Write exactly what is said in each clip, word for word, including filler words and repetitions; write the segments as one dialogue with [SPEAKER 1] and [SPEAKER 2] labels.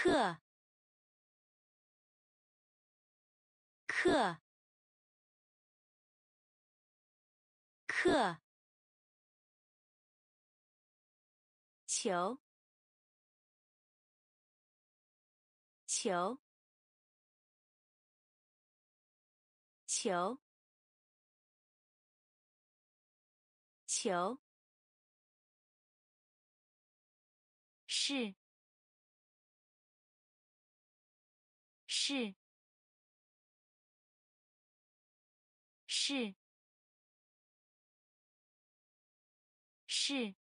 [SPEAKER 1] 课课课球球球球是是是是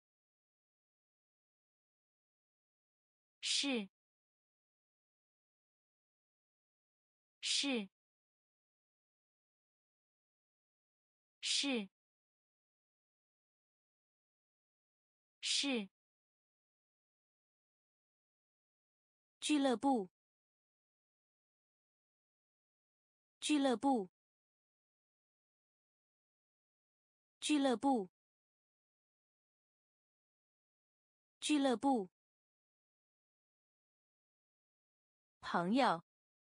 [SPEAKER 1] 是是是是俱乐部俱乐部俱乐部俱乐部朋友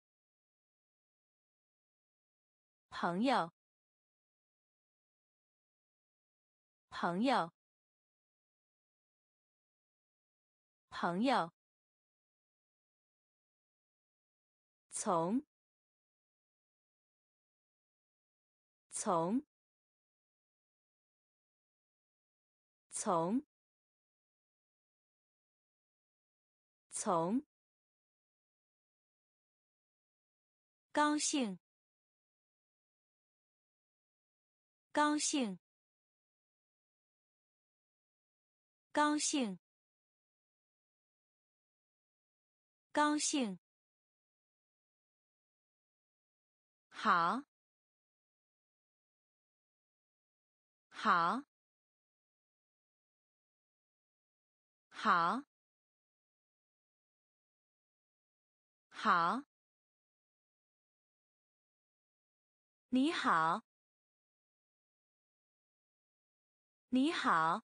[SPEAKER 1] 朋友朋友朋友从从从从高兴高兴高兴高兴好好好好你好你好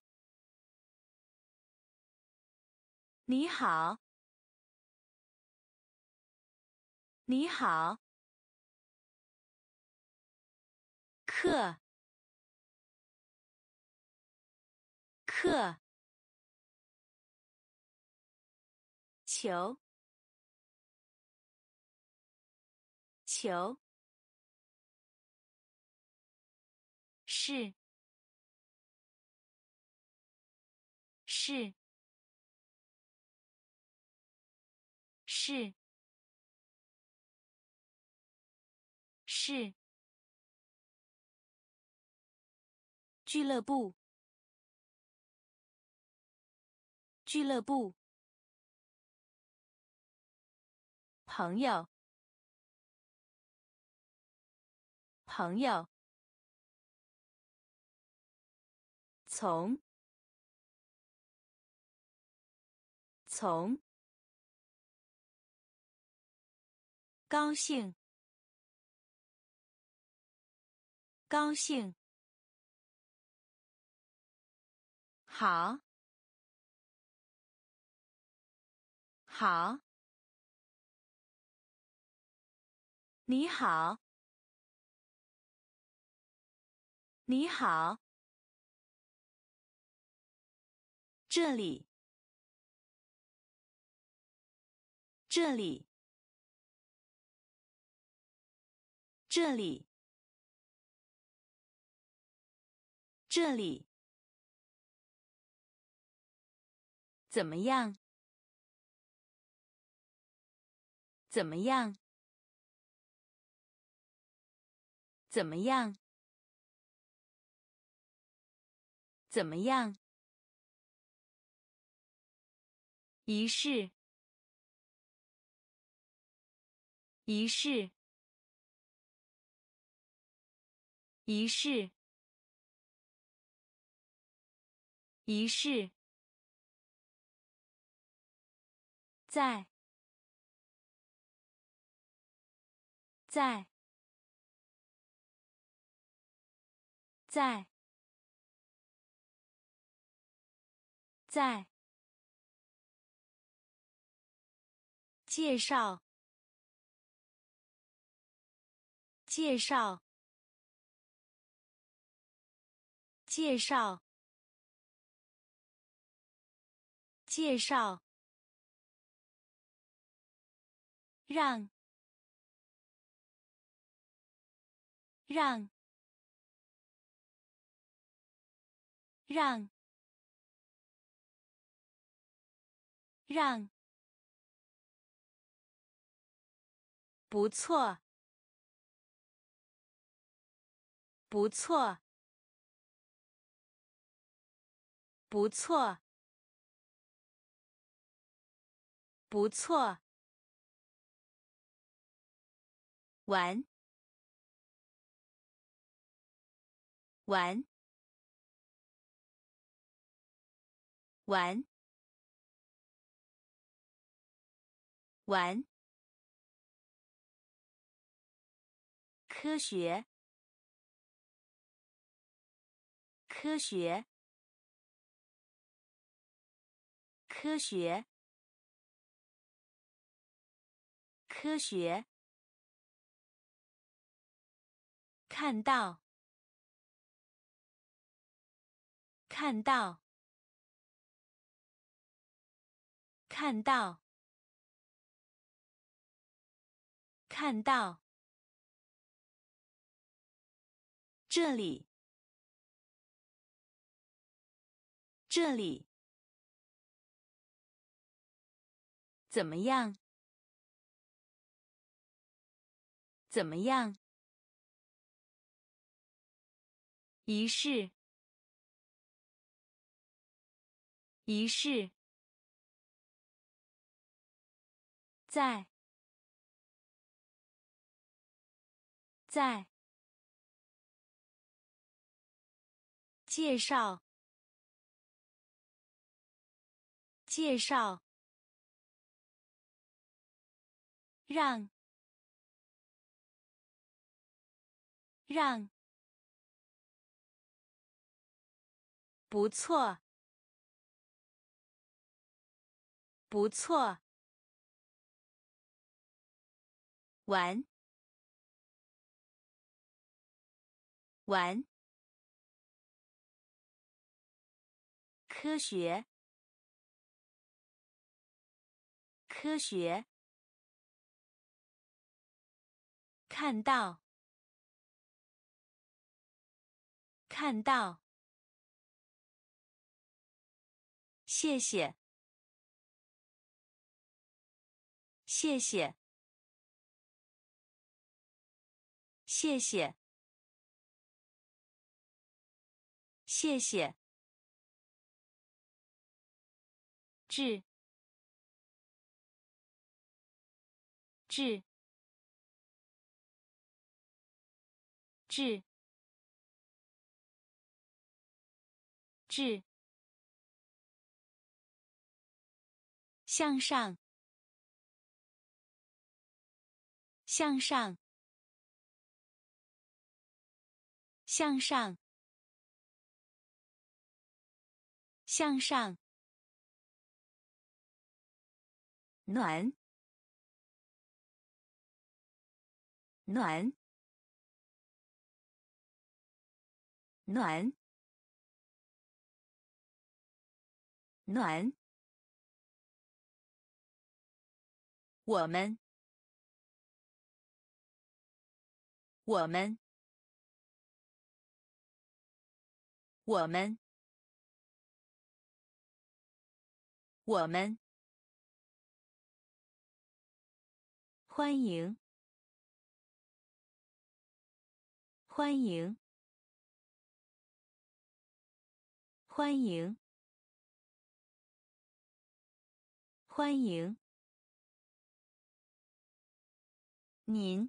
[SPEAKER 1] 你好你好课课球球是是是是俱乐部俱乐部朋友朋友从从高兴高兴好好你好你好这里这里这里这里怎么样怎么样怎么样怎么样仪式仪式仪式仪式在在在在介绍，介绍，介绍，介绍，让，让，让，让，不错，不错，不错，不错，玩，玩，玩，玩，科学，科学，科学，科学，看到，看到，看到，看到，这里，这里，怎么样？怎么样？仪式，仪式，在，在，介绍，介绍，让，让，不错，不错，玩，玩，科学，科学，看到，看到，谢谢，谢谢，谢谢，谢谢，致，致，致，致，向上，向上，向上，向上，暖，暖，暖，暖，我们，我们，我们，我们，欢迎，欢迎，欢迎，欢迎，您，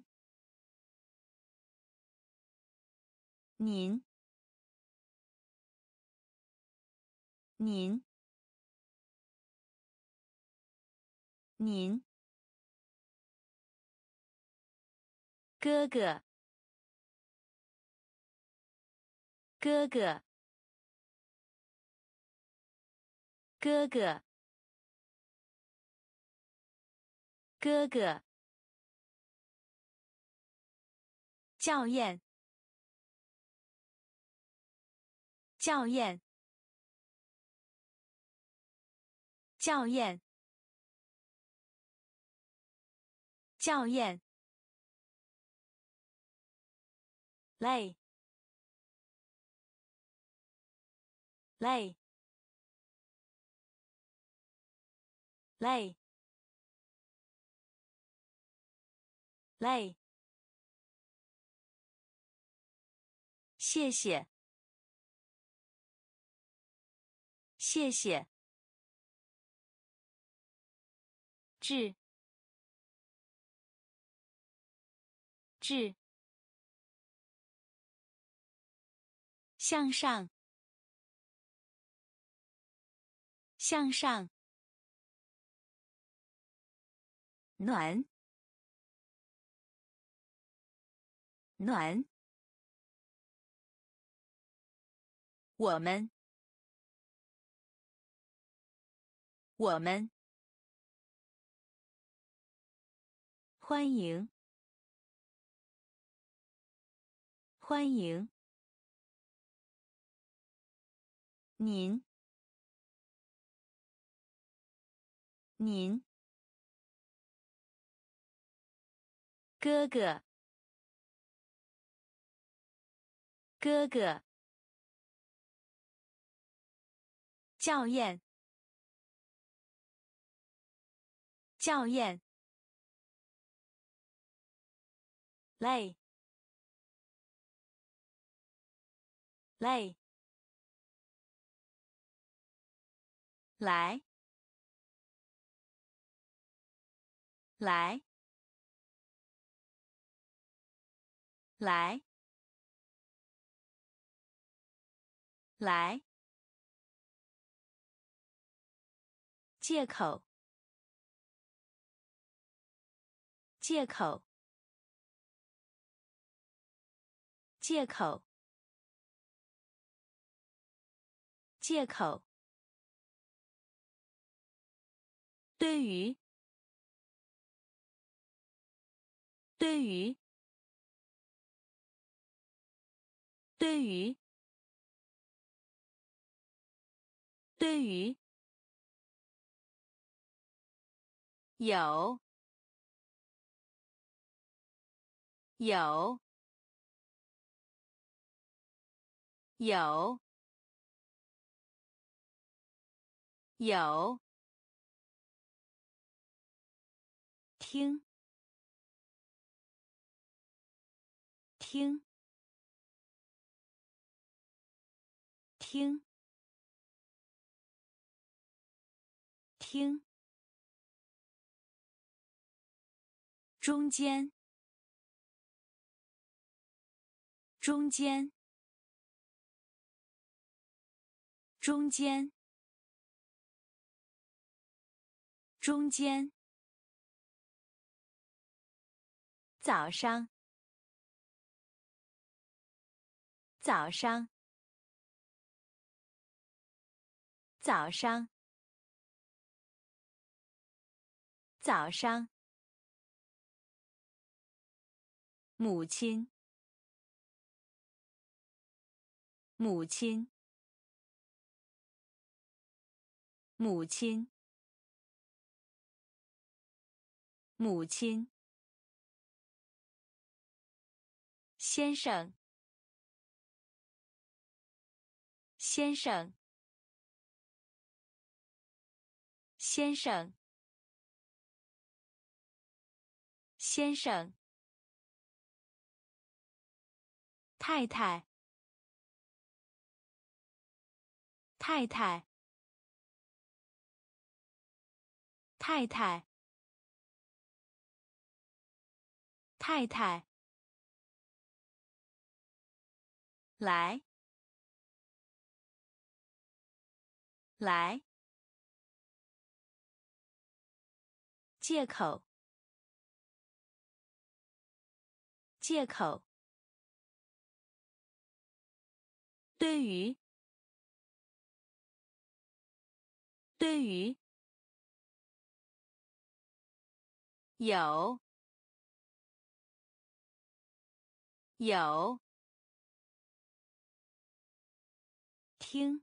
[SPEAKER 1] 您，您，您，哥哥，哥哥，哥哥， 哥哥，校验，校验，校验，校验，累，累，累，累，谢谢，谢谢，致，致，向上，向上，暖，暖，我们，我们，欢迎，欢迎，您，您，哥哥，哥哥，校验，校验，累，累，来，来，来，来，借口，借口，借口，借口，对于，对于，对于，对于，有，有，有，有，听，听，听，听，中间，中间，中间，中间，早上，早上，早上，早上，母亲，母亲，母亲，母亲，先生，先生，先生，先生，太太，太太，太太，太太，来，来，借口，借口，对于，对于， 有有听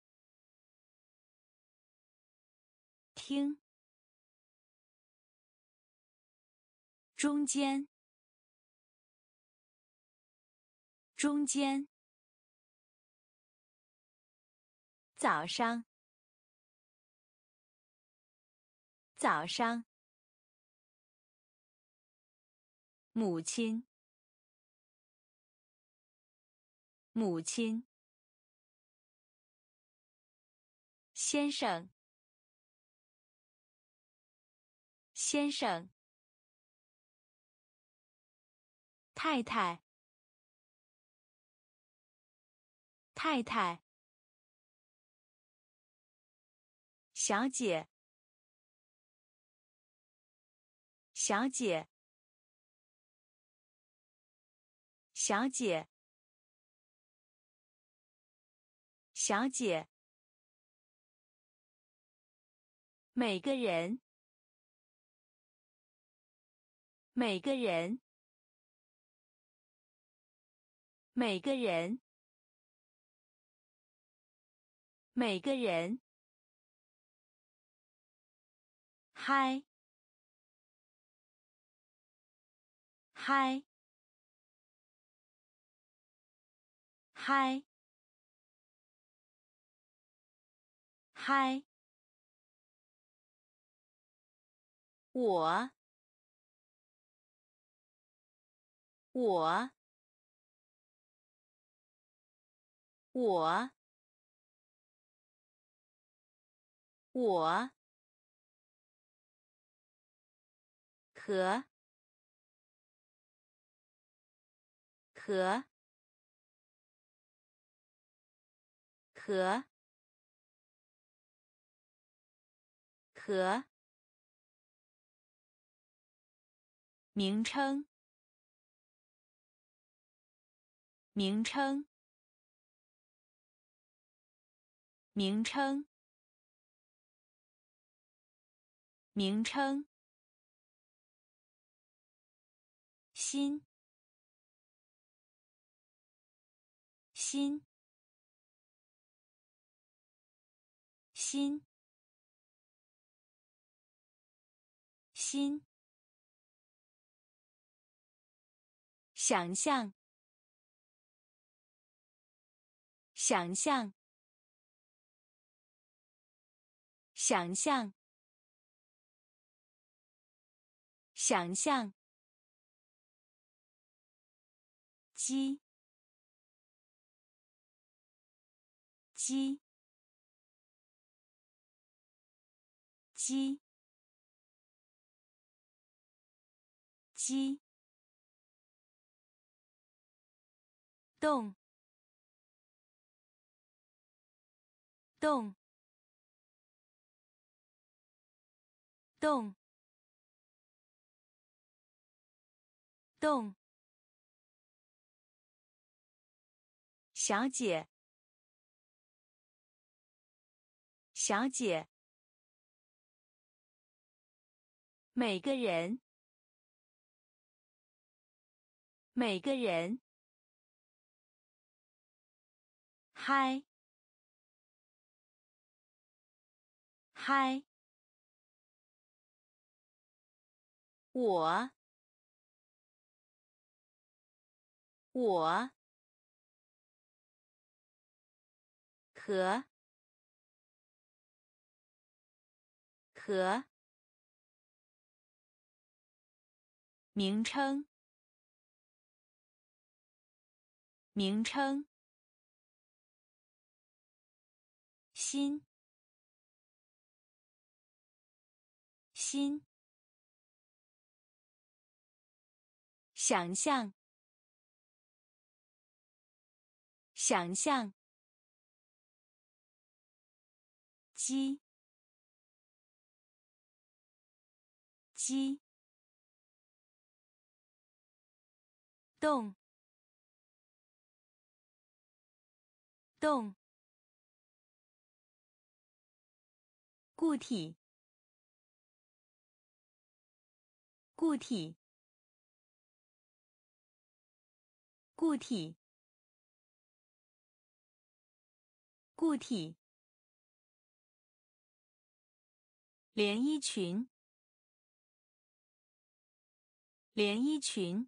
[SPEAKER 1] 听中间中间早上早上母亲母亲先生先生太太太太小姐小姐小姐小姐每个人每个人每个人每个人嗨嗨嗨嗨我我我我和和和和名称名称名称名称心心心心想象想象想象想象鸡鸡鸡鸡动动动动小姐小姐每个人每个人嗨嗨我我和和名称名称心心想象想象鸡鸡动动固体固体，固体，固体。连衣裙，连衣裙，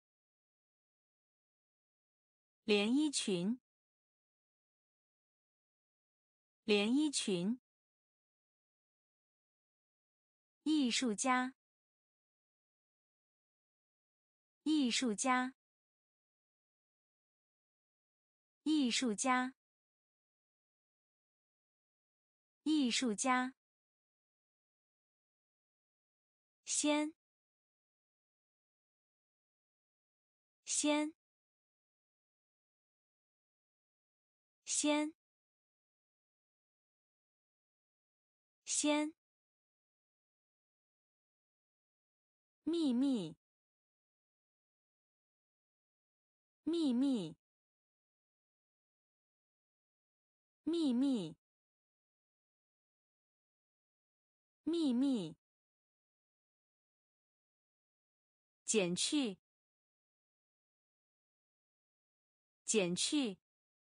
[SPEAKER 1] 连衣裙，连衣裙。艺术家，艺术家，艺术家，艺术家。先，先，先，先。秘密，秘密，秘密，秘密。减去，减去，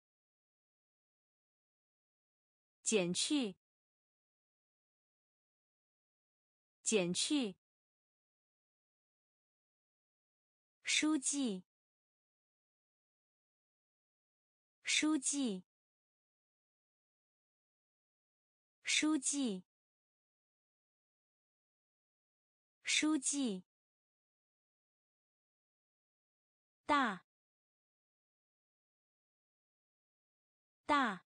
[SPEAKER 1] 减去，减去。书记，书记，书记，书记。大，大，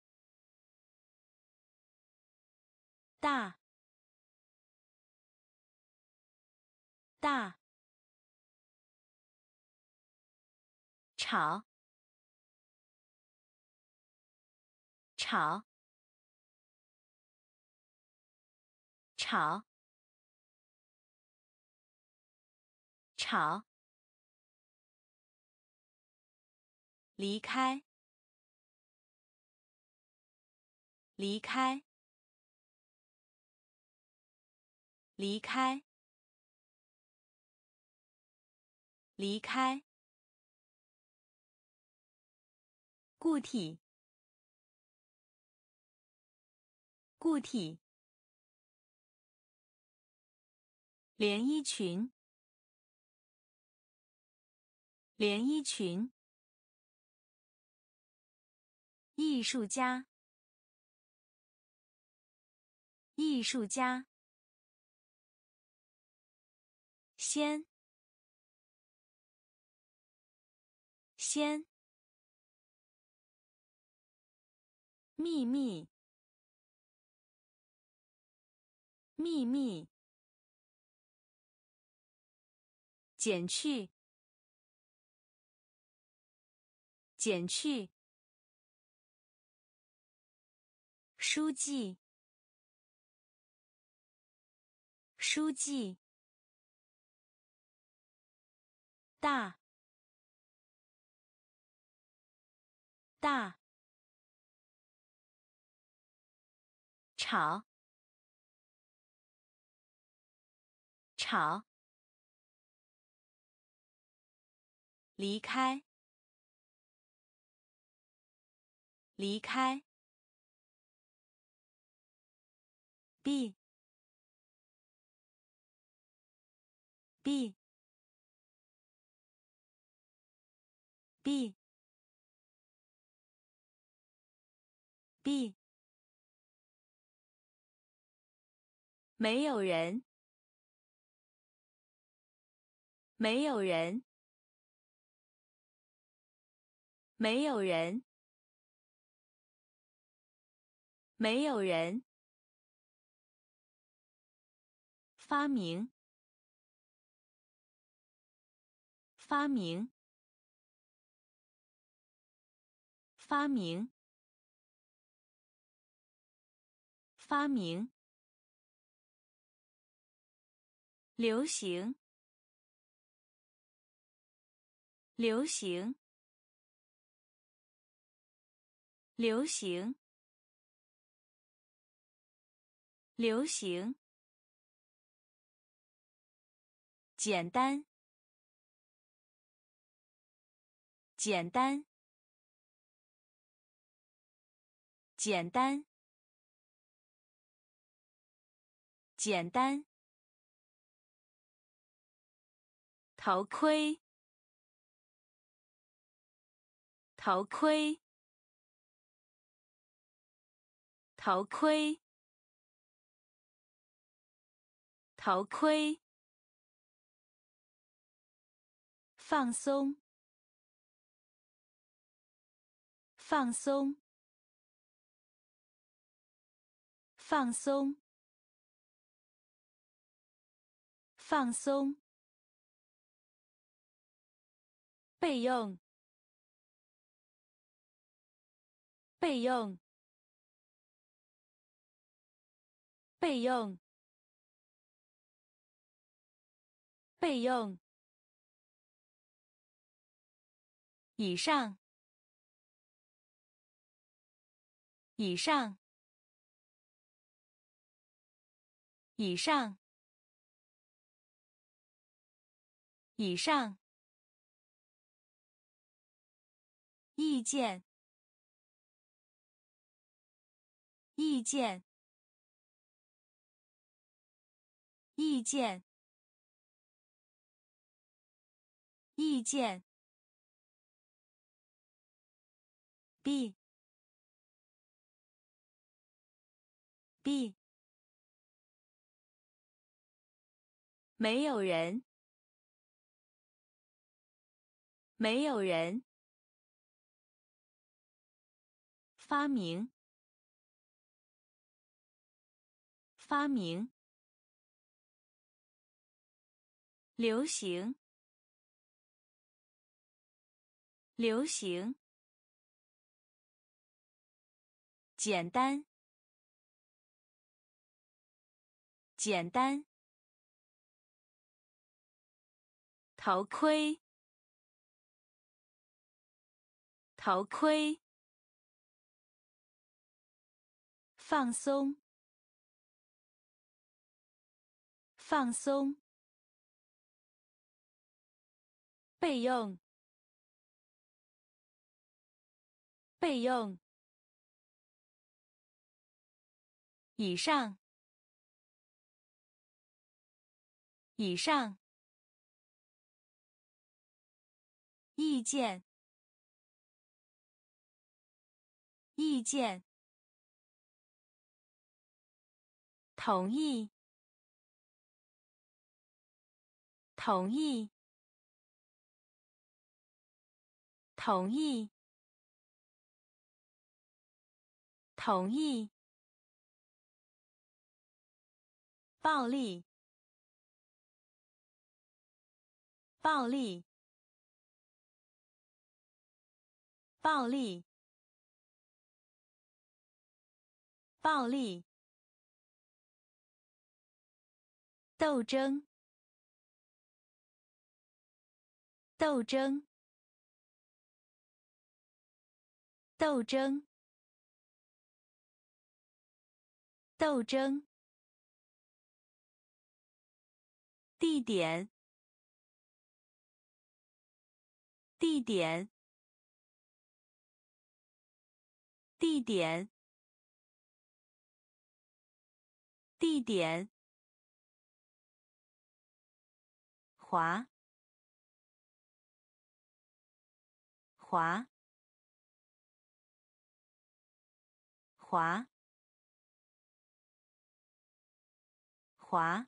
[SPEAKER 1] 大，大。吵，吵，吵，吵。离开，离开，离开，离开。固体，固体。连衣裙，连衣裙。艺术家，艺术家。先，先。秘密，秘密。减去，减去。书记，书记。大，大。吵，吵。离开，离开。b b b b 没有人，没有人，没有人，没有人。发明，发明，发明，发明。流行，流行，流行，流行。 简单，简单，简单，简单。头盔，头盔，头盔，头盔。放松，放松，放松，放松。备用，备用，备用，备用。以上，以上，以上，以上。意见，意见，意见，意见。B B 没有人，没有人。发明，发明。流行，流行。简单，简单。头盔，头盔。放松，放松。备用，备用。以上，以上。意见，意见。同意，同意，同意，同意。暴力，暴力，暴力，暴力。斗争，斗争，斗争，斗争。地点，地点，地点，地点。滑，滑，滑，滑。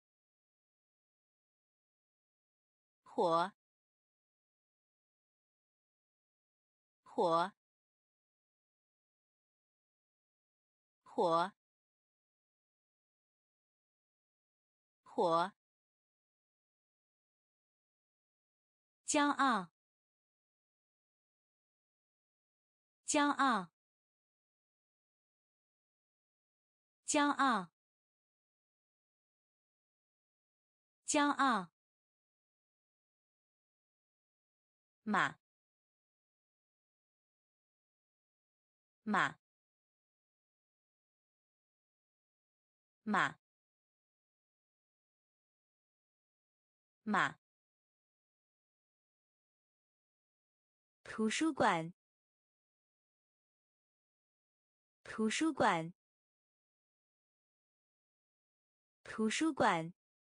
[SPEAKER 1] 火，火，火，火。骄傲，骄傲，骄傲，骄傲。马，马，马， 马。图书馆。图书馆。图书馆。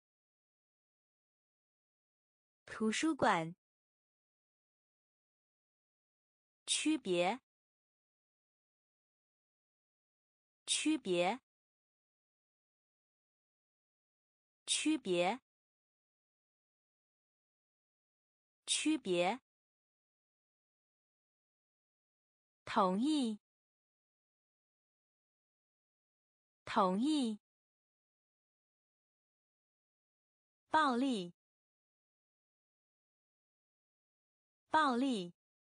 [SPEAKER 1] 图书馆。区别。区别。区别。区别。同意。同意。暴力。暴力。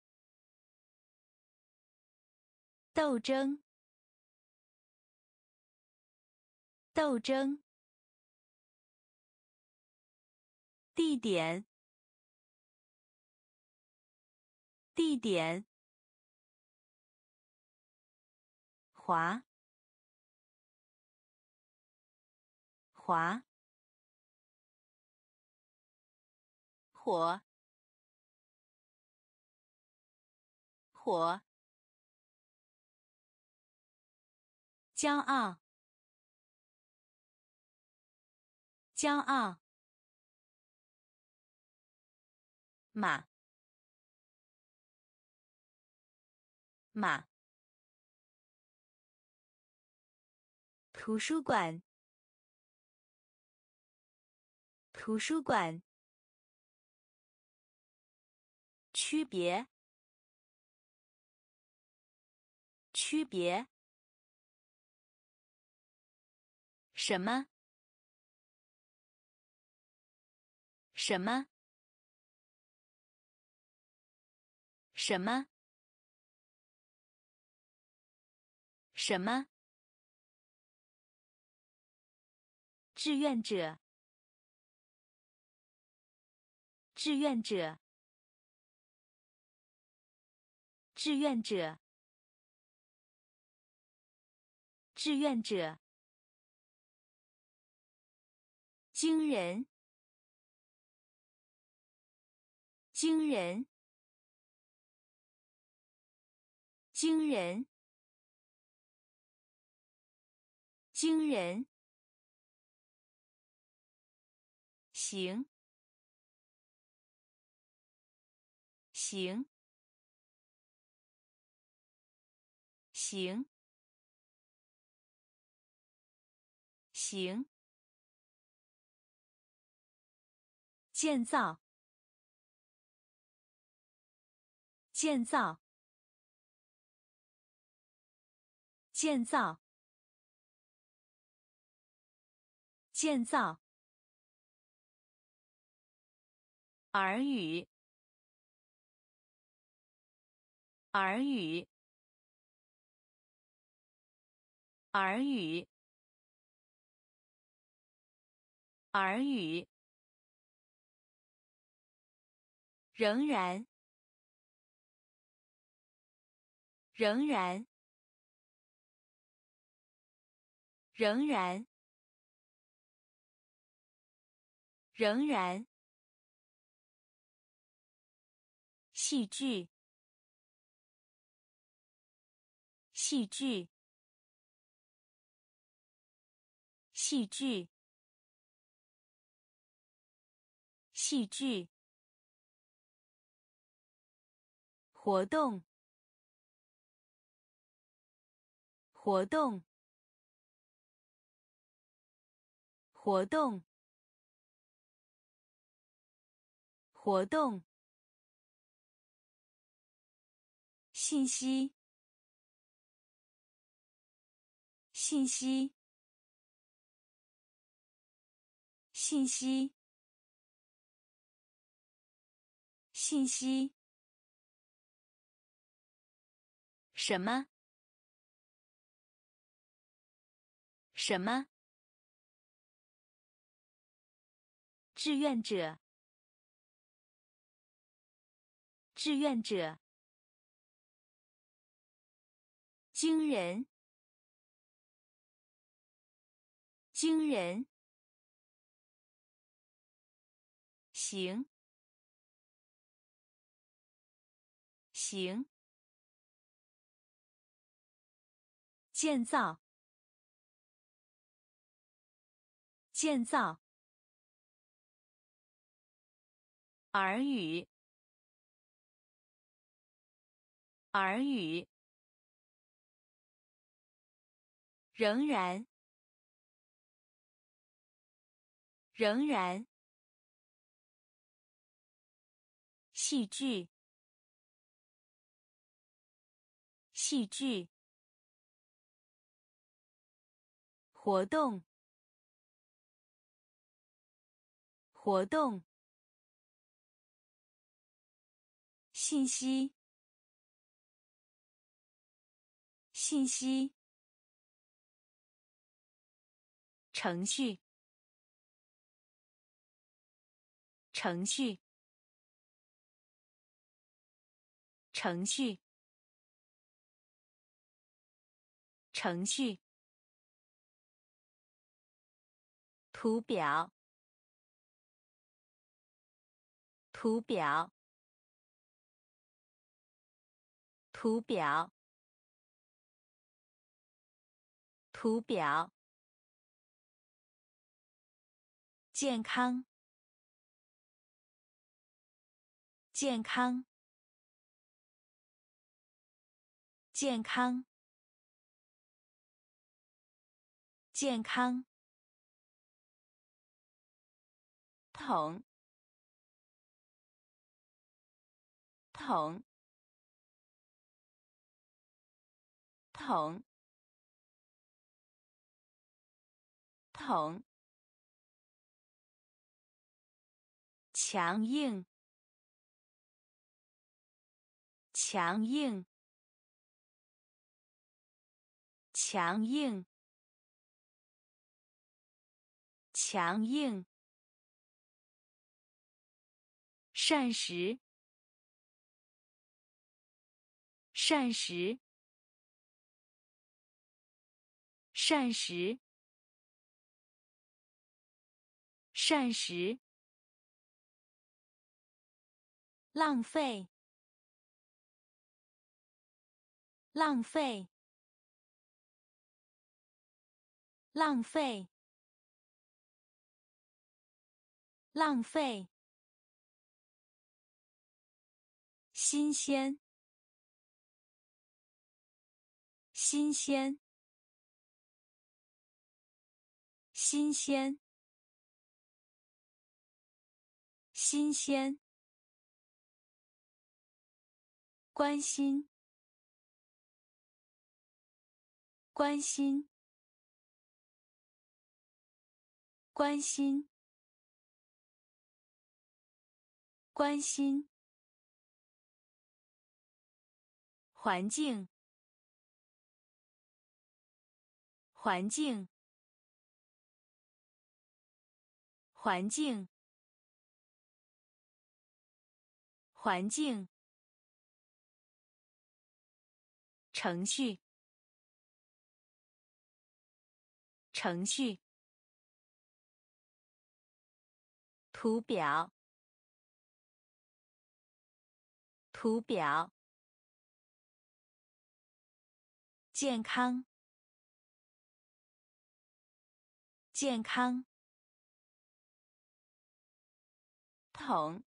[SPEAKER 1] 斗争。斗争。地点。地点。滑。滑。火。火。骄傲。骄傲。马。马。图书馆。图书馆。区别。区别。什么？什么？什么？什么？志愿者。志愿者。志愿者。志愿者。惊人。惊人。惊人。惊人。行。行。行。行。建造。建造。建造。建造。耳语。耳语。耳语。耳语。仍然。仍然。仍然。仍然。戏剧。戏剧。戏剧。戏剧。活动。活动。活动。活动。信息。信息。信息。信息。什么？什么？志愿者。志愿者。惊人。惊人。 行行建造建造耳语耳语仍然仍然戏剧戏剧活动活动信息信息程序程序程序程序图表图表图表图表健康健康健康健康桶桶桶桶强硬强硬强硬强硬膳食膳食膳食膳食浪费浪费浪费浪费新鲜新鲜新鲜新鲜关心关心关心关心环境环境环境环境程序程序图表图表健康健康桶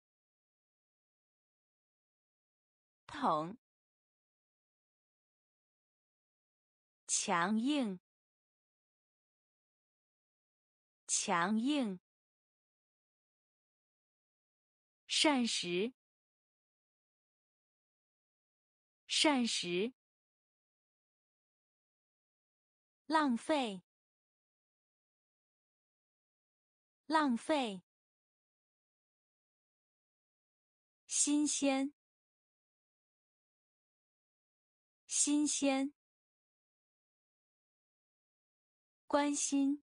[SPEAKER 1] 桶强硬强硬膳食膳食浪费浪费新鲜新鲜关心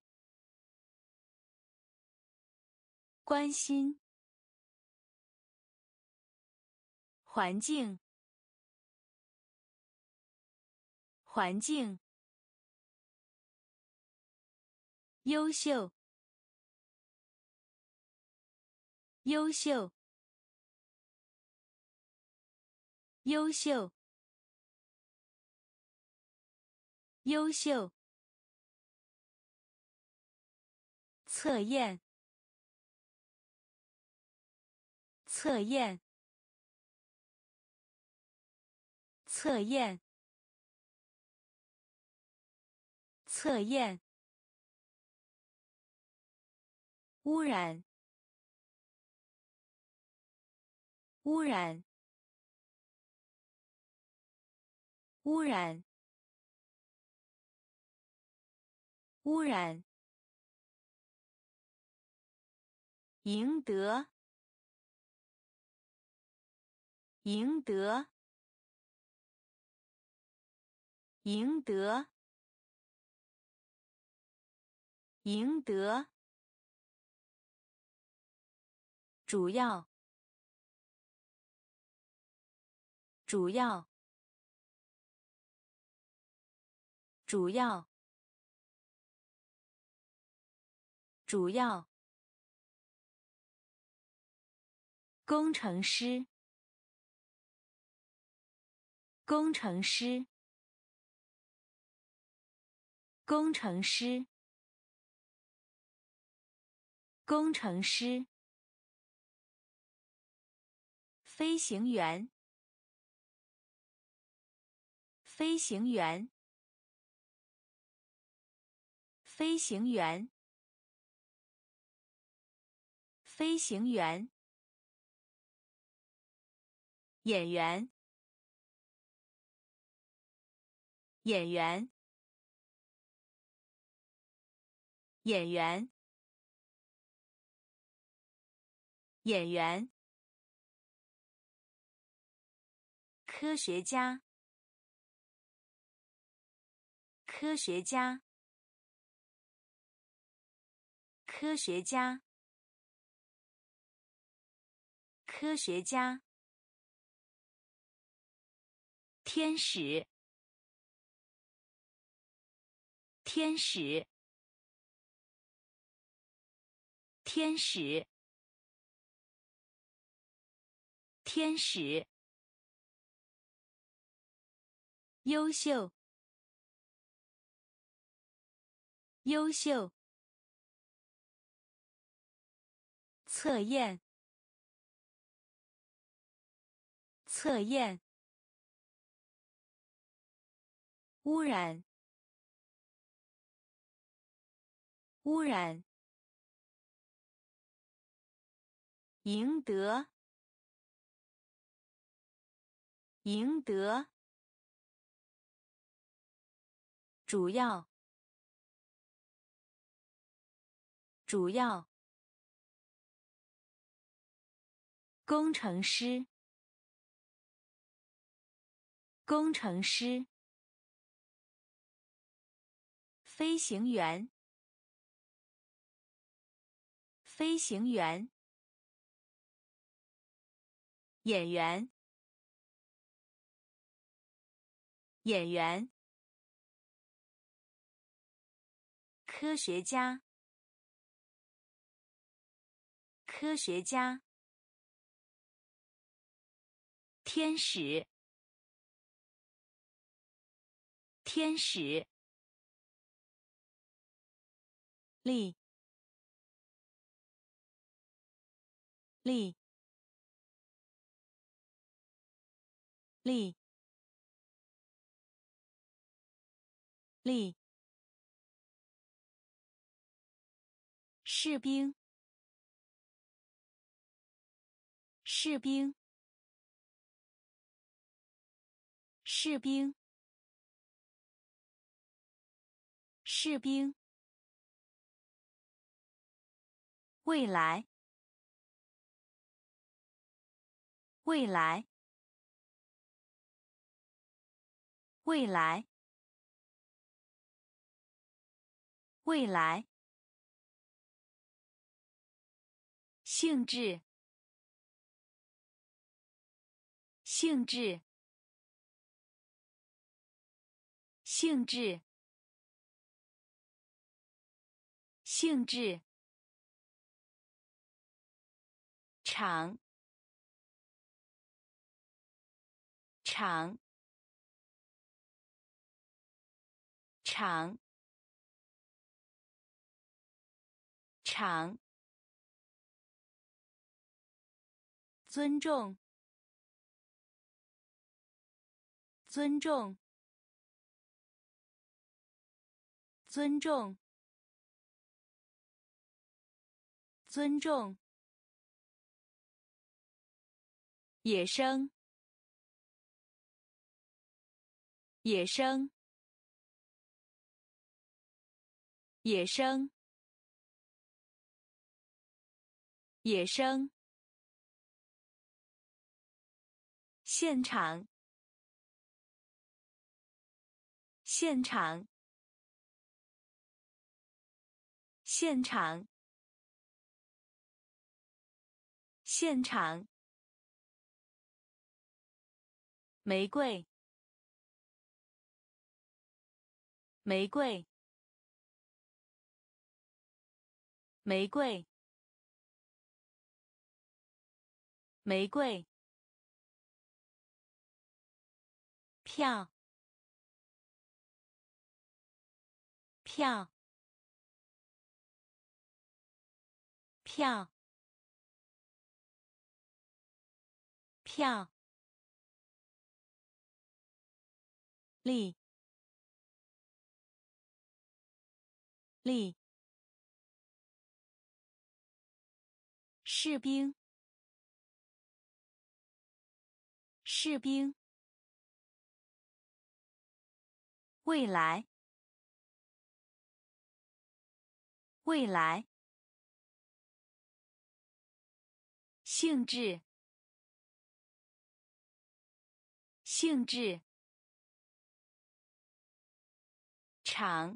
[SPEAKER 1] 关心环境环境优秀优秀，优秀，优秀。测验，测验，测验，测验。污染，污染，污染，污染。赢得，赢得，赢得，赢得。主要，主要，主要，主要。工程师，工程师，工程师，工程师。飞行员，飞行员，飞行员，飞行员。演员，演员，演员，演员。科学家，科学家，科学家，科学家。天使，天使，天使，天使。优秀，优秀。测验，测验。污染，污染。赢得，赢得。主要，主要。工程师，工程师。飞行员，飞行员。演员，演员。科学家，科学家。天使，天使。力，力，力，力。士兵，士兵，士兵，士兵。未来，未来，未来，未来。性质，性质，性质，性质。 长长长长尊重尊重尊重尊重野生野生野生野生现场现场现场现场玫瑰玫瑰玫瑰玫瑰票票票票力力士兵士兵未来未来性质性质长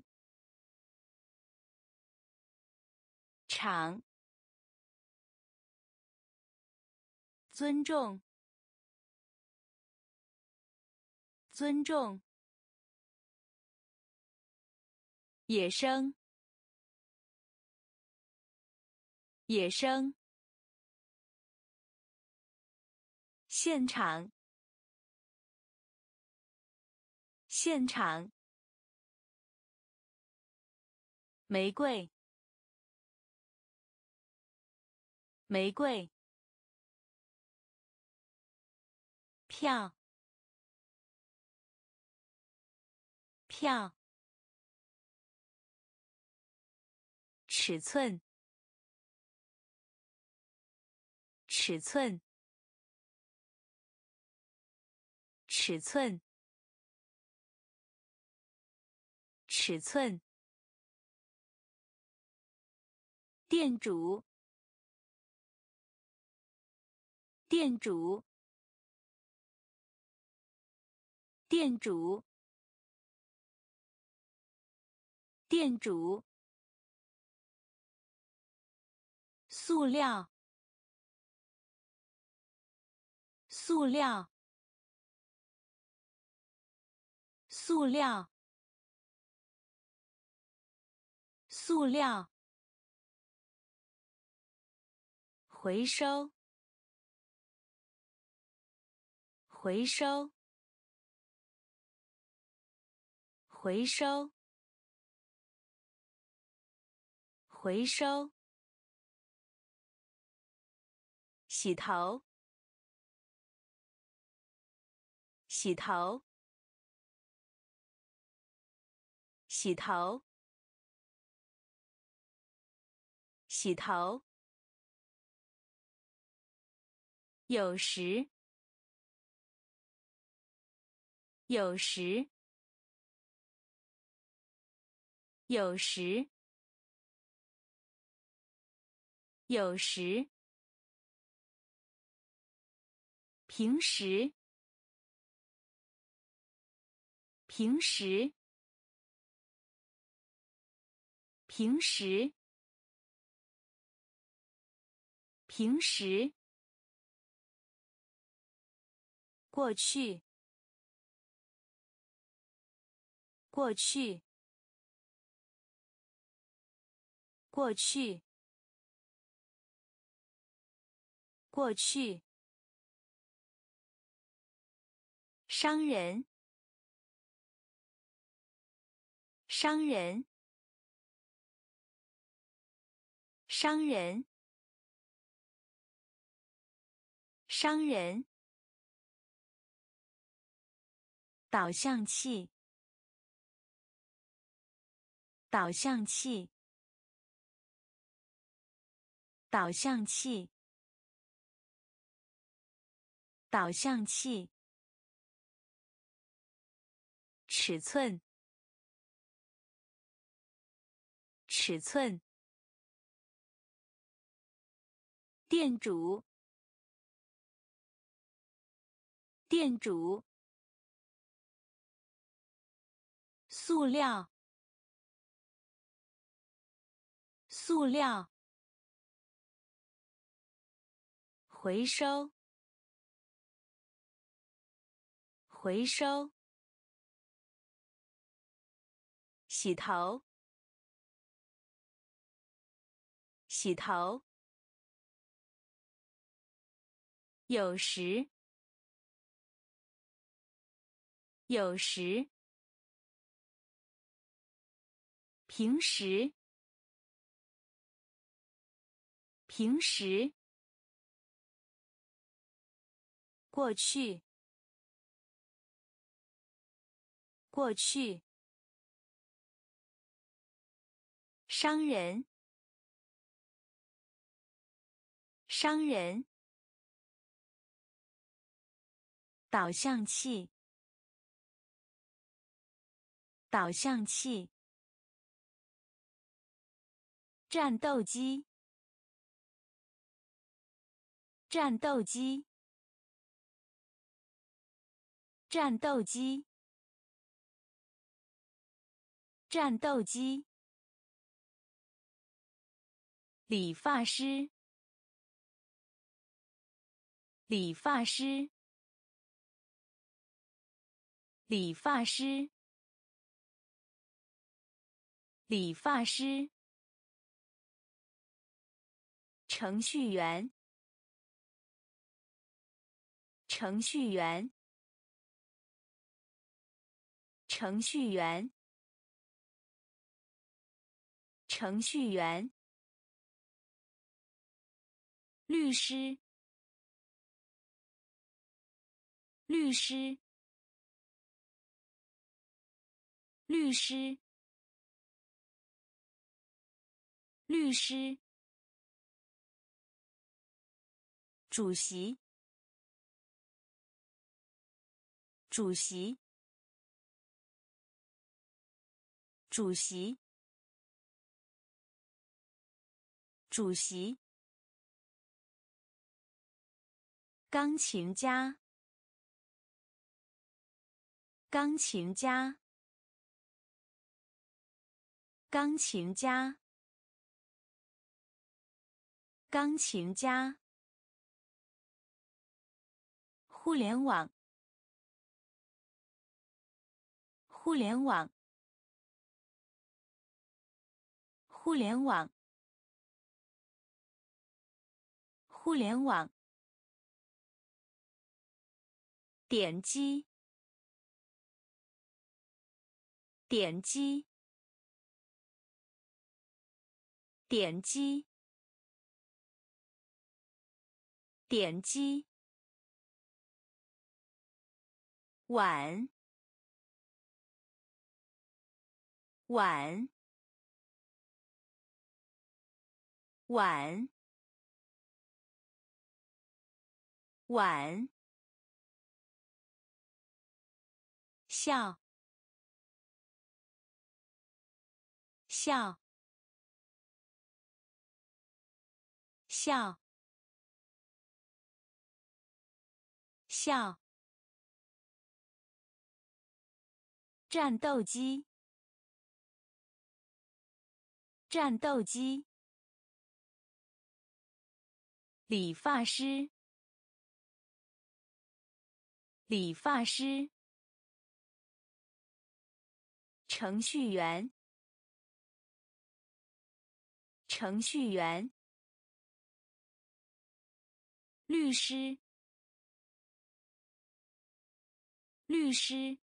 [SPEAKER 1] 长尊重尊重野生野生现场现场玫瑰玫瑰票票尺寸尺寸尺寸尺寸店主店主店主店主塑料塑料塑料塑料回收回收回收回收洗头洗头洗头洗头有时有时有时有时平时平时平时平时过去过去过去过去，商人，商人，商人，商人，导向器，导向器，导向器，导向器，尺寸，尺寸，店主，店主，塑料，塑料，回收，回收，洗头，洗头，有时，有时，平时，平时，过去，过去，商人，商人，导向器，导向器，战斗机，战斗机，战斗机，战斗机，理发师，理发师，理发师，理发师，程序员，程序员，程序员，程序员，律师，律师，律师，律师，主席，主席，主席，主席，钢琴家，钢琴家，钢琴家，钢琴家，互联网，互联网，互联网，互联网，点击，点击，点击，点击，碗，碗，碗，碗，笑，笑，笑，笑，战斗机，战斗机，理发师，理发师，程序员，程序员， 律师，律师，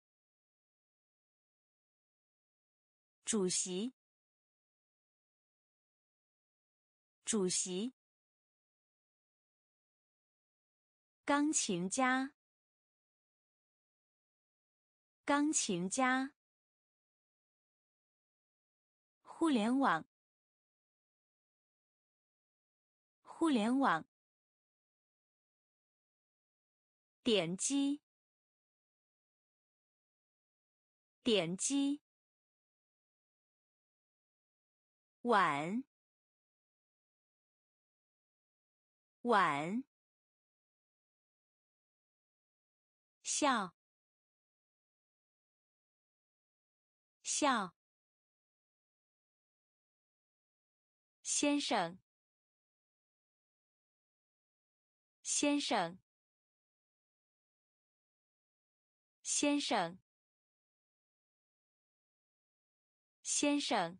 [SPEAKER 1] 主席，主席，钢琴家，钢琴家，互联网，互联网，点击，点击，碗，碗，笑，笑，先生，先生，先生，先生，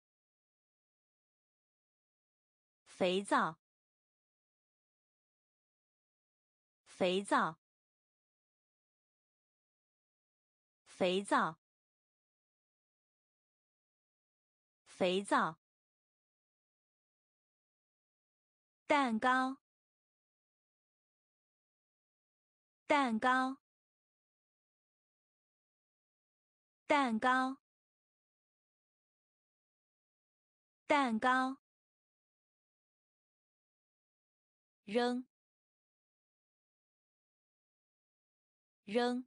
[SPEAKER 1] 肥皂，肥皂，肥皂，肥皂，蛋糕，蛋糕，蛋糕，蛋糕，扔，扔，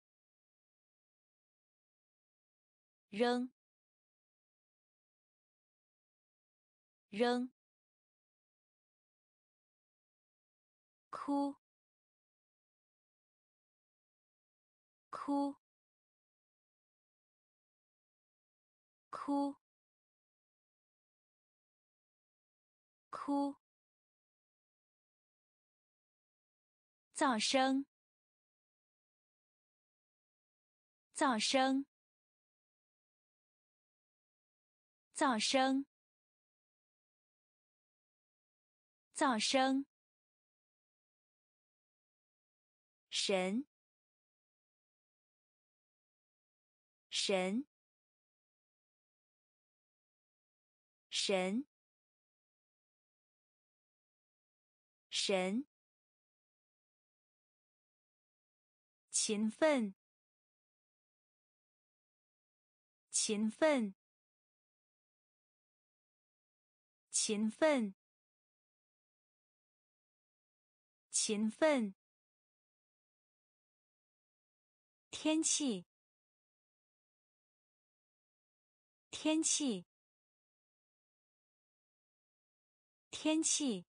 [SPEAKER 1] 扔，扔，哭，哭，哭，哭，噪声，噪声，噪声，噪声，神，神，神，神，勤奋，勤奋，勤奋，勤奋，天气，天气，天气，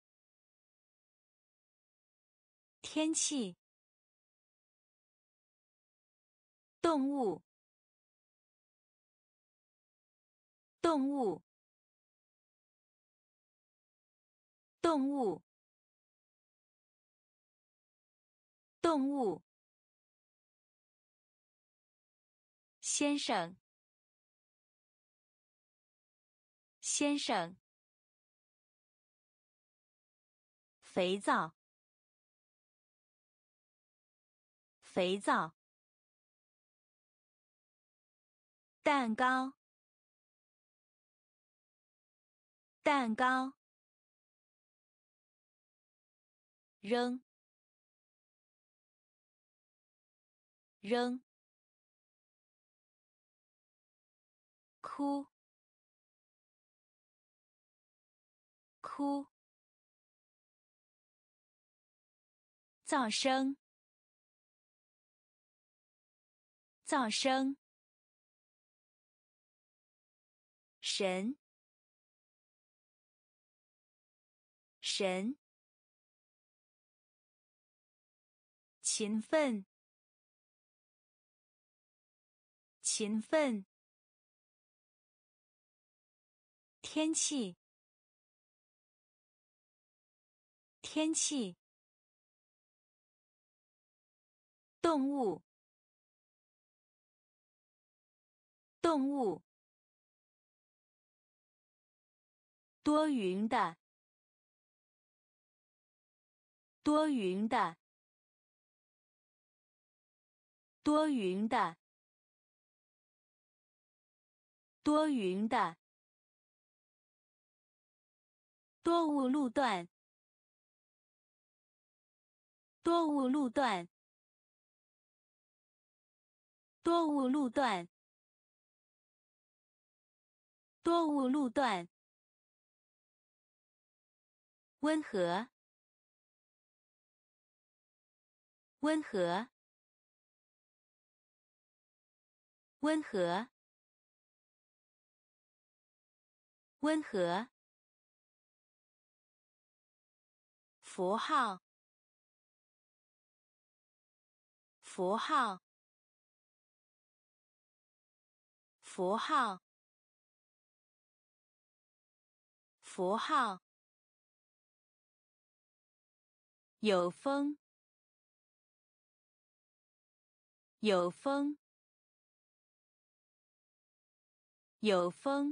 [SPEAKER 1] 天气，动物，动物，动物，动物，先生，先生，肥皂，肥皂，蛋糕，蛋糕，扔，扔，哭，哭，噪声，噪声，神，神，勤奋，勤奋，天气，天气，动物，动物，多云的， 多云的，多云的，多云的。多雾路段，多雾路段，多雾路段，多雾路段。温和，温和，温和，温和。符号，符号，符号，符号。有风，有风，有风，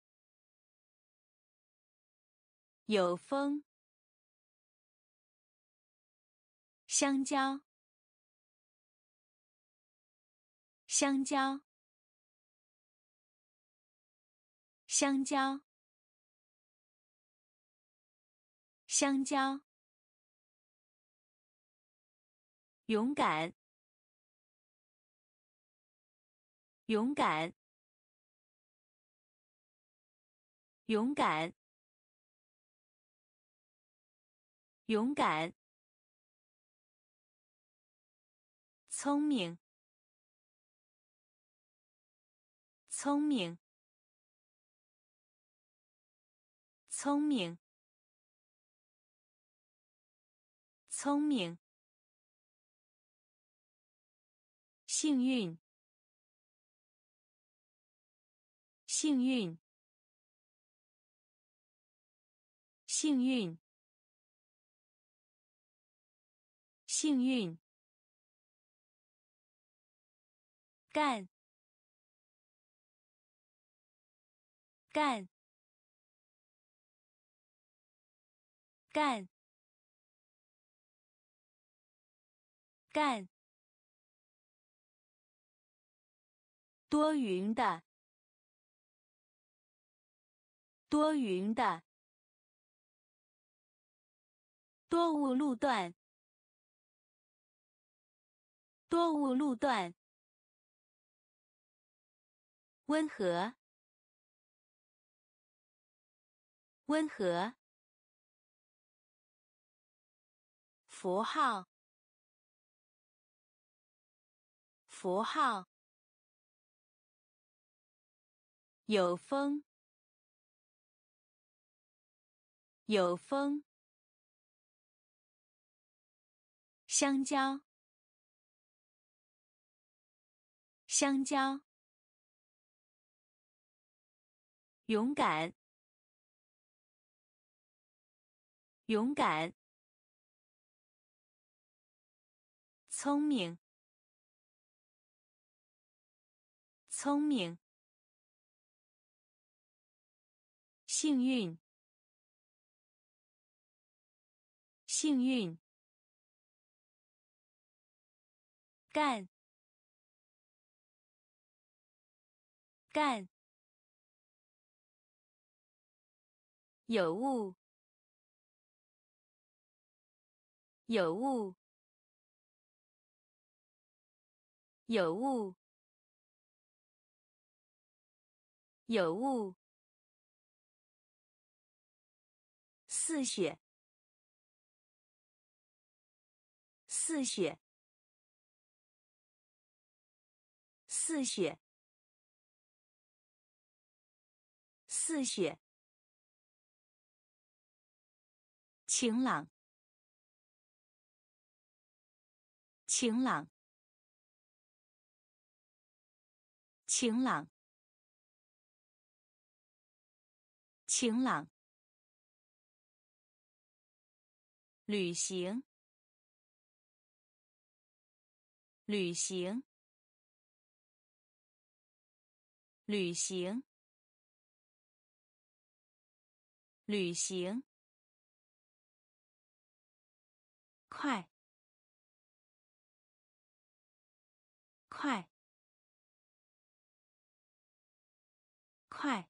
[SPEAKER 1] 有风。香蕉，香蕉，香蕉，香蕉。勇敢，勇敢，勇敢，勇敢。聪明，聪明，聪明，聪明。幸运，幸运，幸运，幸运。干，干，干，干。多云的，多云的。多雾路段，多雾路段。温和，温和。符号，符号。有风，有风。香蕉，香蕉。勇敢，勇敢。聪明，聪明。幸运，幸运。干，干。有雾，有雾，有雾，有雾。似雪，似雪，似雪，似雪。晴朗，晴朗，晴朗，晴朗。旅行，旅行，旅行，旅行。 快，快，快，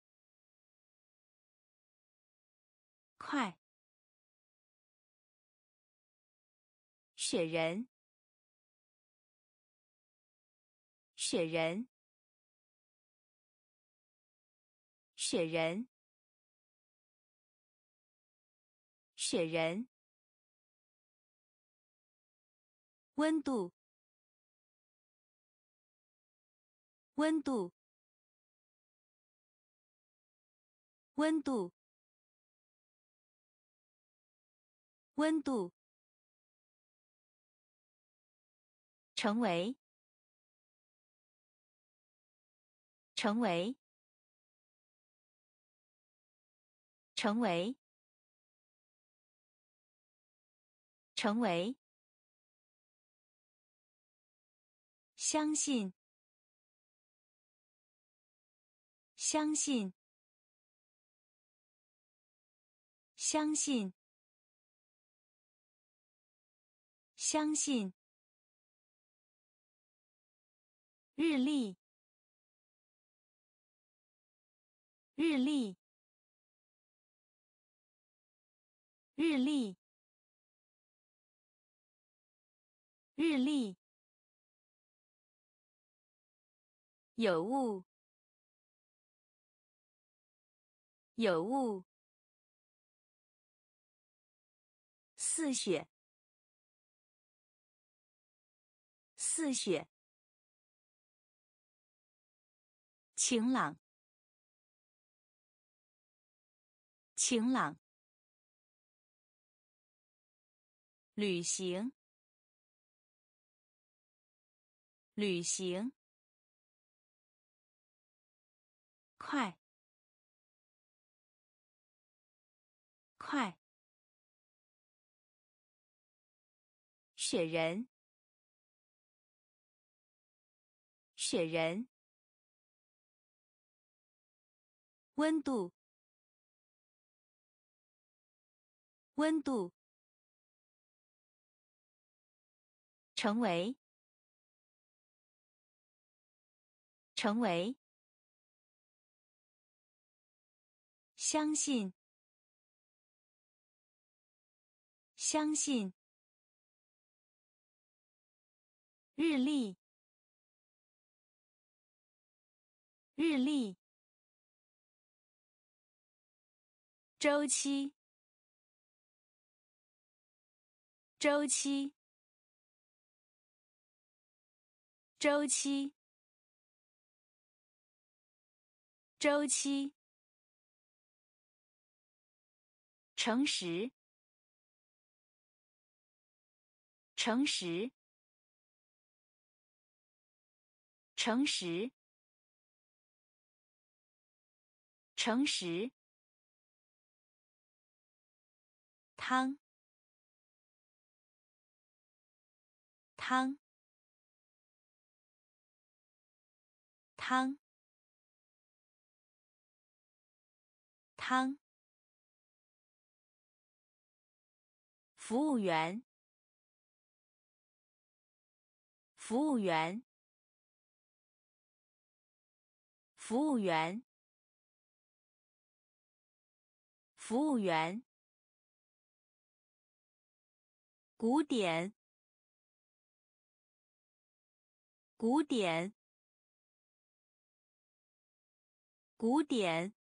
[SPEAKER 1] 快。雪人，雪人，雪人，雪人。温度，温度，温度，温度。成为，成为，成为，成为。相信，相信，相信，相信。日历，日历，日历，日历。有物，有物。似雪，似雪。晴朗，晴朗。旅行，旅行。快，快。雪人，雪人。温度，温度。成为，成为。相信，相信。日历，日历。周期，周期，周期，周期。诚实，诚实，诚实，诚实。汤，汤，汤，汤。服务员，服务员，服务员，服务员。古典，古典，古典，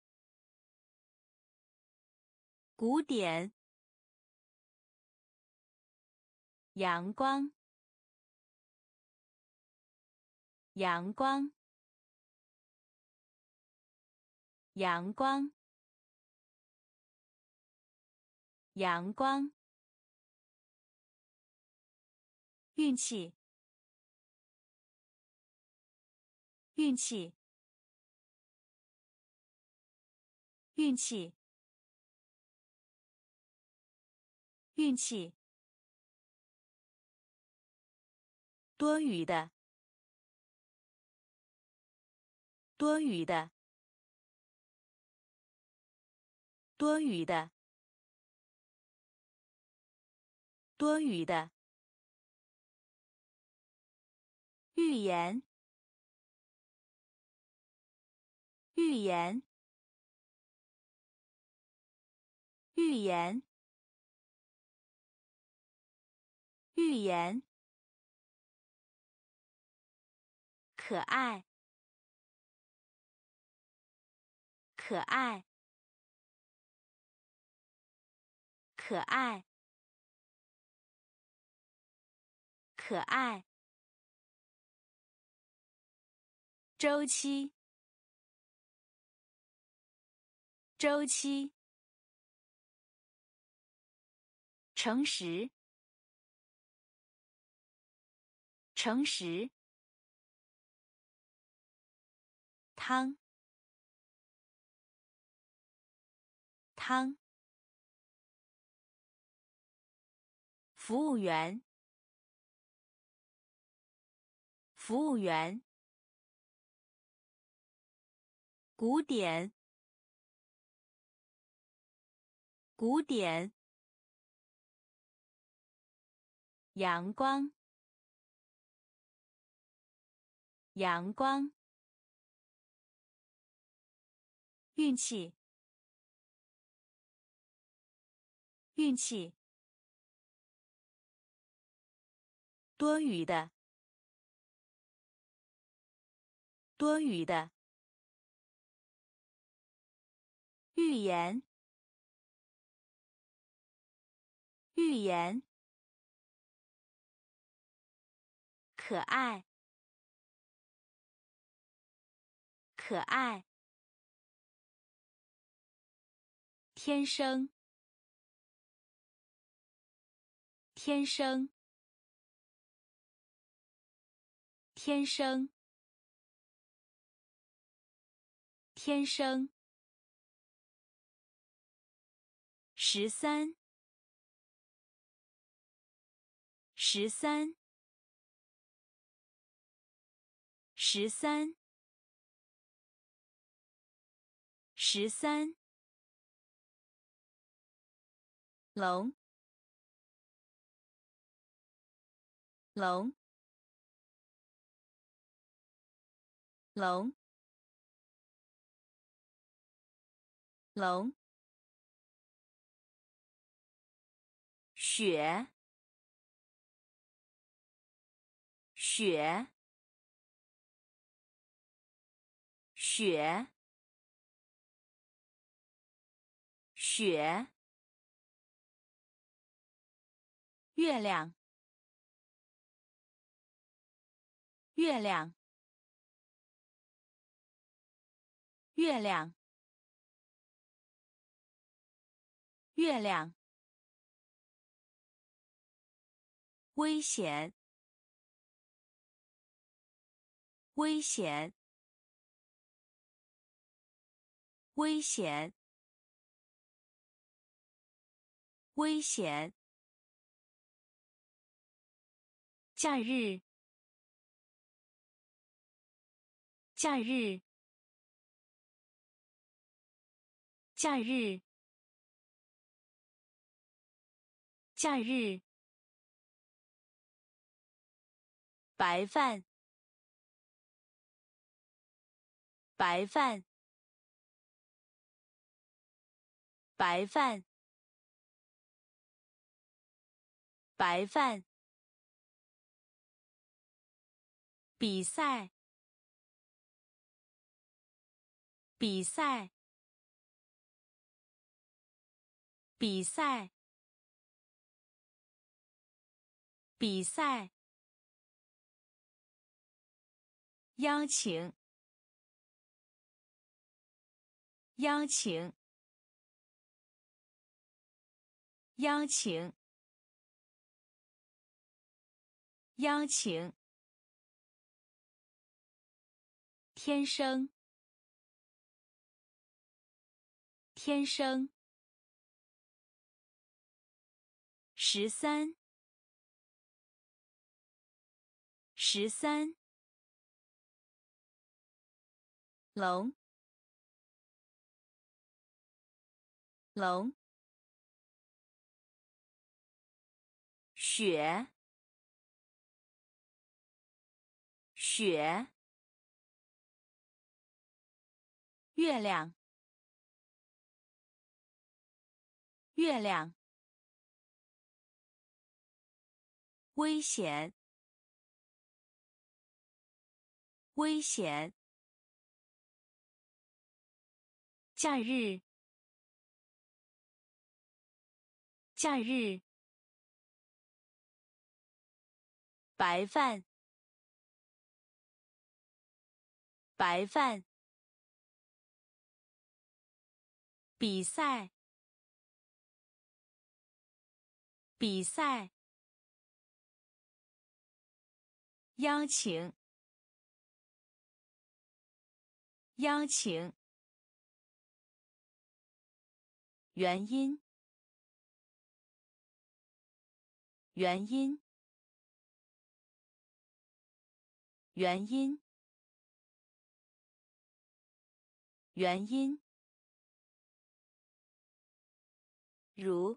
[SPEAKER 1] 古典。阳光，阳光，阳光，阳光。运气，运气，运气，运气。多余的，多余的，多余的， 多余的，预言，预言，预言，预言，可爱，可爱，可爱，可爱，周期，周期，诚实，诚实，汤，汤，服务员，服务员，古典，古典，阳光，阳光，运气，运气，多余的，多余的，预言，预言，可爱，可爱，天生，天生，天生，天生，十三，十三，十三，十三，龙，龙，龙，龙，雪，雪，雪，雪，月亮，月亮，月亮，月亮，危险，危险，危险，危险，假日，假日，假日，假日，白饭，白饭，白饭，白饭，比赛，比赛，比赛，比赛，邀请，邀请，邀请，邀请，天生，天生，十三，十三，龙，龙， 雪，雪，月亮，月亮，危险，危险，假日，假日，白饭，白饭，比赛，比赛，邀请，邀请，原因，原因，原因，原因，如，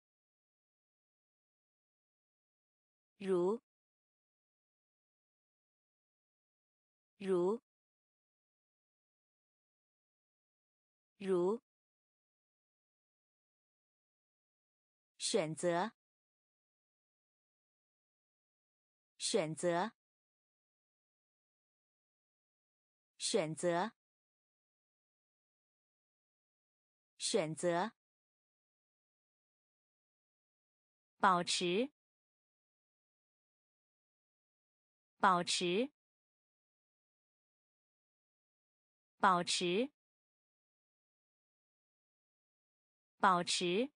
[SPEAKER 1] 如，如，如，选择，选择，选择，选择，保持，保持，保持，保持，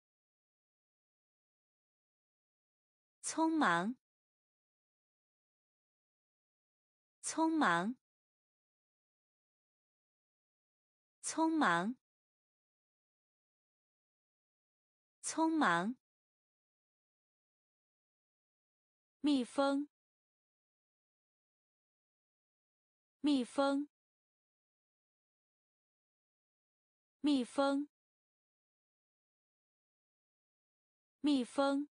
[SPEAKER 1] 匆忙，匆忙，匆忙，匆忙，蜜蜂，蜜蜂，蜜蜂，蜜蜂，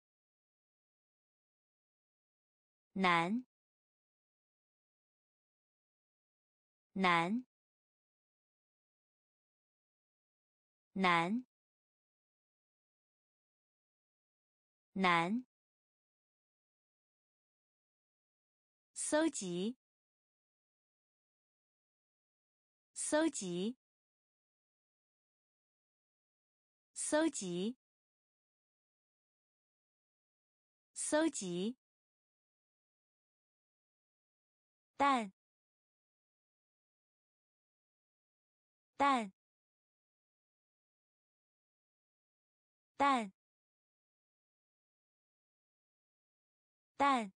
[SPEAKER 1] 难，难，难，难，搜集，搜集，搜集，搜集，蛋，蛋，蛋，蛋，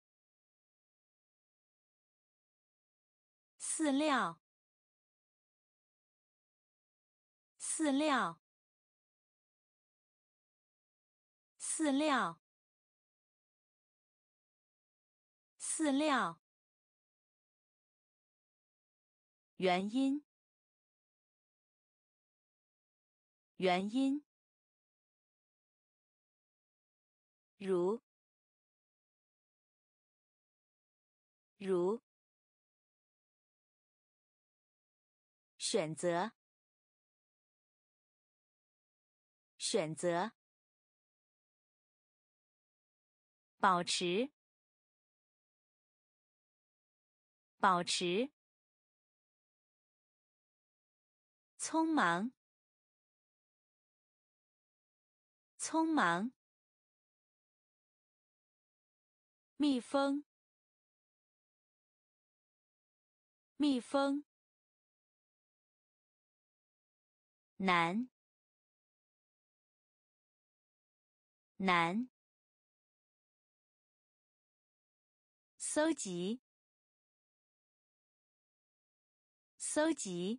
[SPEAKER 1] 饲料，饲料，饲料，饲料，原因，原因，如，如，选择，选择，保持，保持，匆忙，匆忙，蜜蜂，蜜蜂，难，难，搜集，搜集，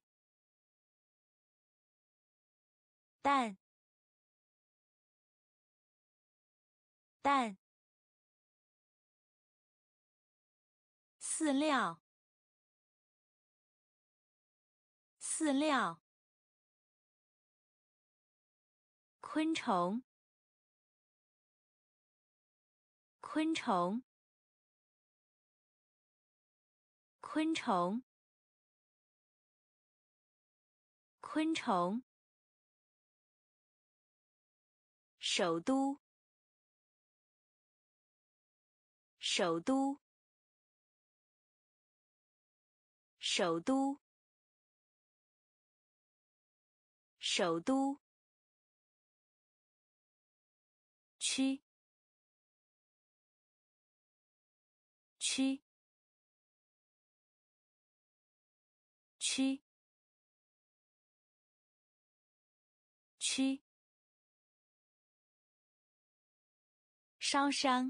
[SPEAKER 1] 蛋，蛋，饲料，饲料，昆虫， 昆虫，昆虫，昆虫。首都，首都，首都，首都。区，区，区，区。烧伤，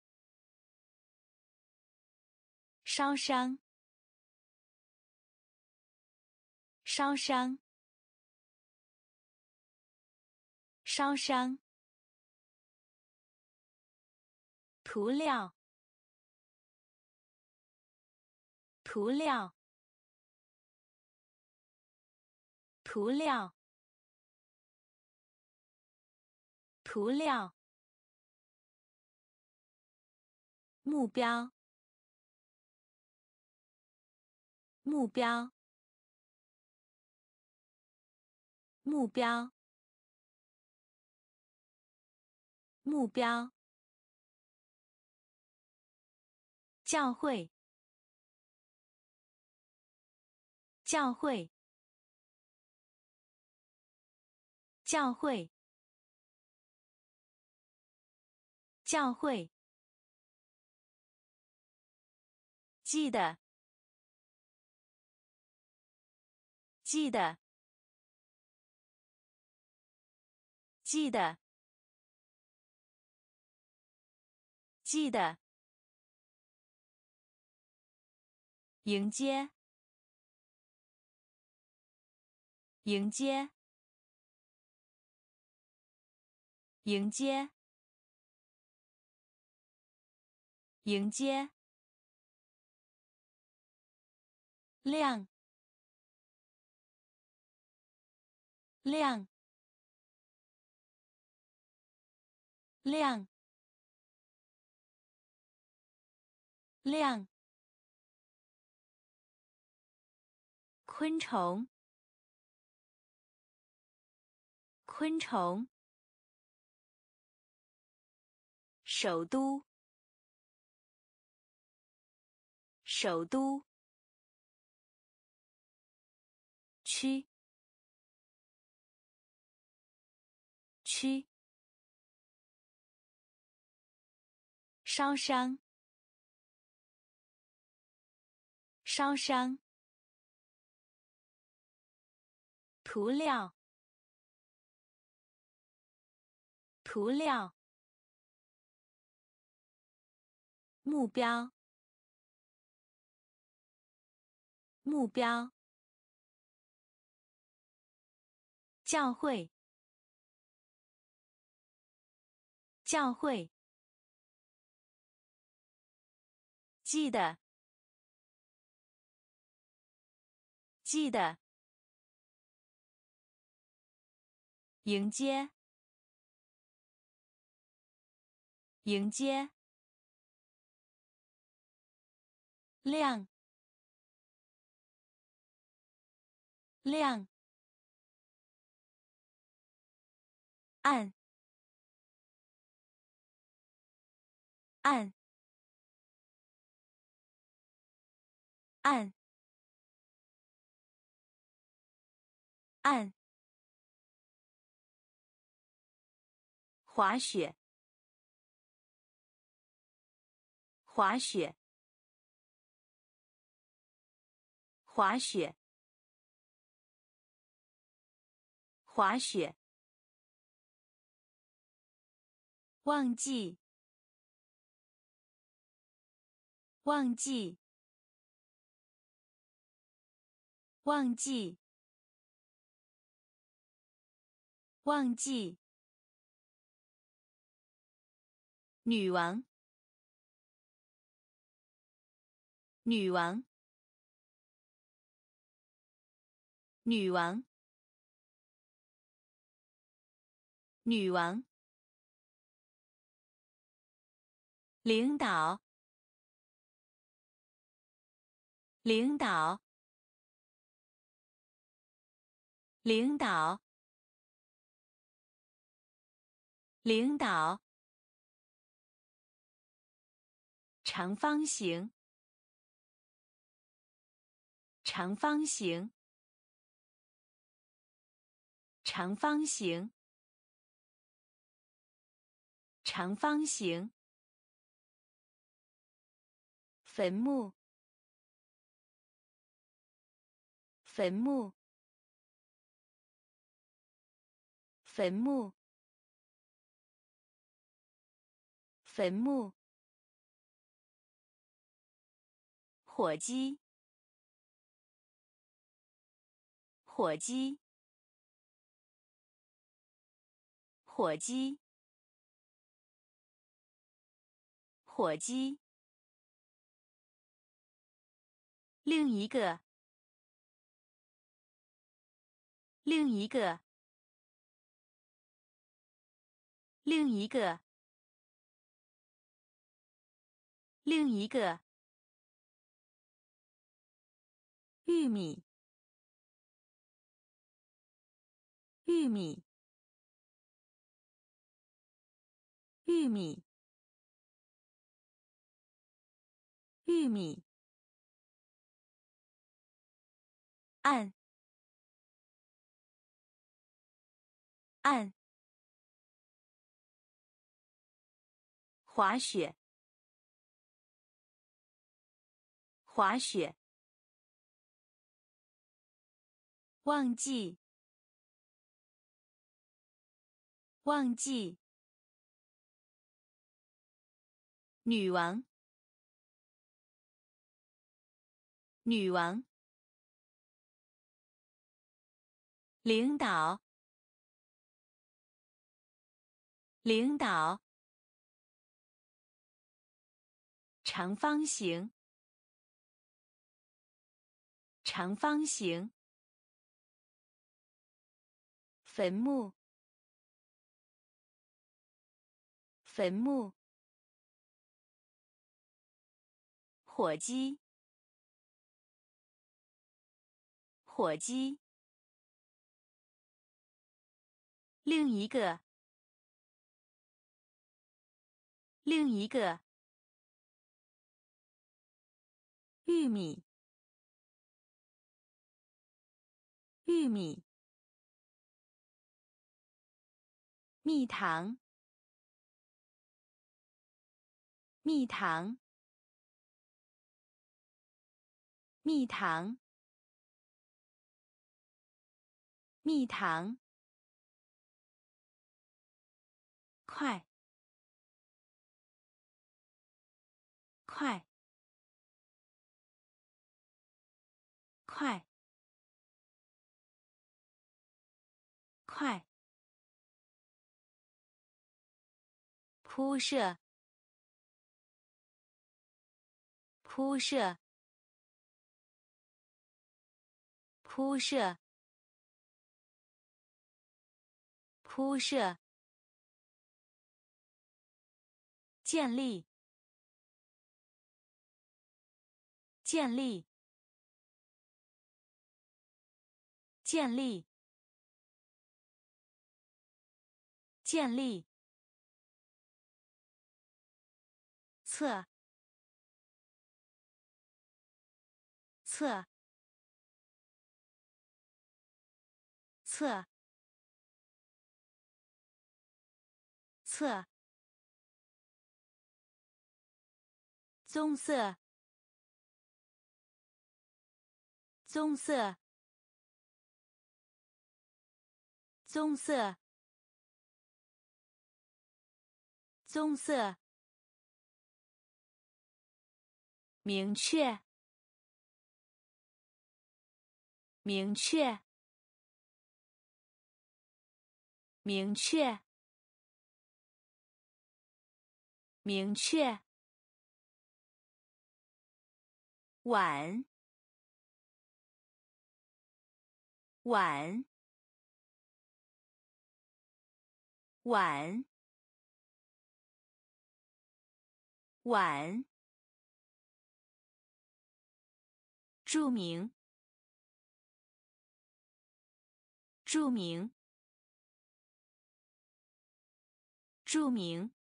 [SPEAKER 1] 烧伤，烧伤，烧伤。涂料，涂料，涂料，涂料。目标，目标，目标，目标。教会，教会，教会，教会。记得，记得，记得，记得。迎接，迎接，迎接，迎接。亮，亮，亮，亮。昆虫，昆虫。首都，首都。区，区。烧伤，烧伤。涂料，涂料。目标，目标。教会，教会。记得，记得。迎接，迎接。亮，亮。暗，暗，暗，暗。滑雪，滑雪，滑雪，滑雪。忘记，忘记，忘记，忘记。女王，女王，女王，女王。 领导，领导，领导，领导，长方形，长方形，长方形，长方形，坟墓，坟墓，坟墓，坟墓，火鸡，火鸡，火鸡，火鸡，另一个，另一个，另一个，另一个，玉米，玉米，玉米，玉米，按，按，滑雪，滑雪，忘记，忘记，女王，女王，领导，领导，长方形，长方形，坟墓，坟墓，火鸡，火鸡，另一个，另一个，玉米，玉米，蜜糖，蜜糖，蜜糖，蜜糖，快，快，快，快，铺设，铺设，铺设，铺设，建立，建立，建立，建立，测，测，测，测，棕色，棕色，棕色，棕色，明确，明确，明确，明确，碗，碗，碗， 晚，著名，著名，著名，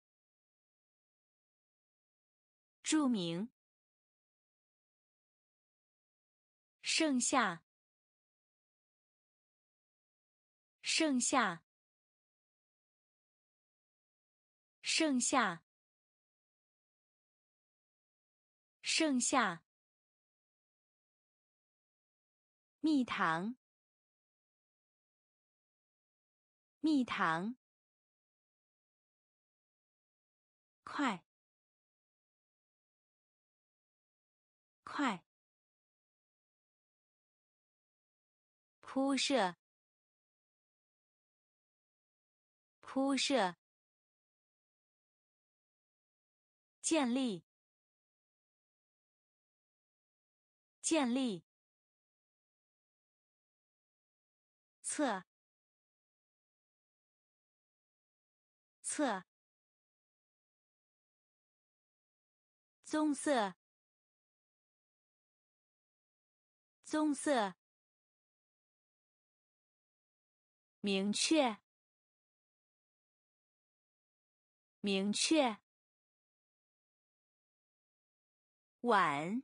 [SPEAKER 1] 著名，剩下，剩下，剩下，剩下，蜜糖，蜜糖，快，快，铺设，铺设，建立，建立，测，测，棕色，棕色，明确，明确，晚，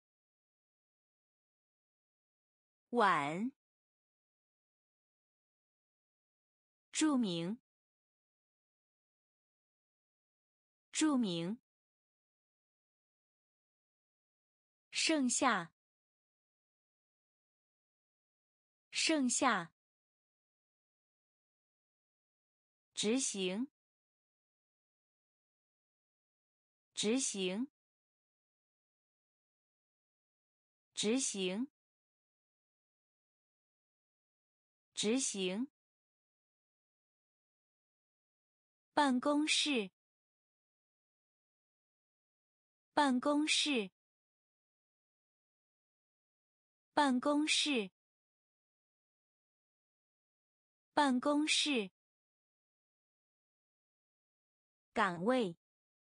[SPEAKER 1] 晚，著名，著名，剩下，剩下，执行，执行，执行，执行，办公室，办公室，办公室，办公室，岗位，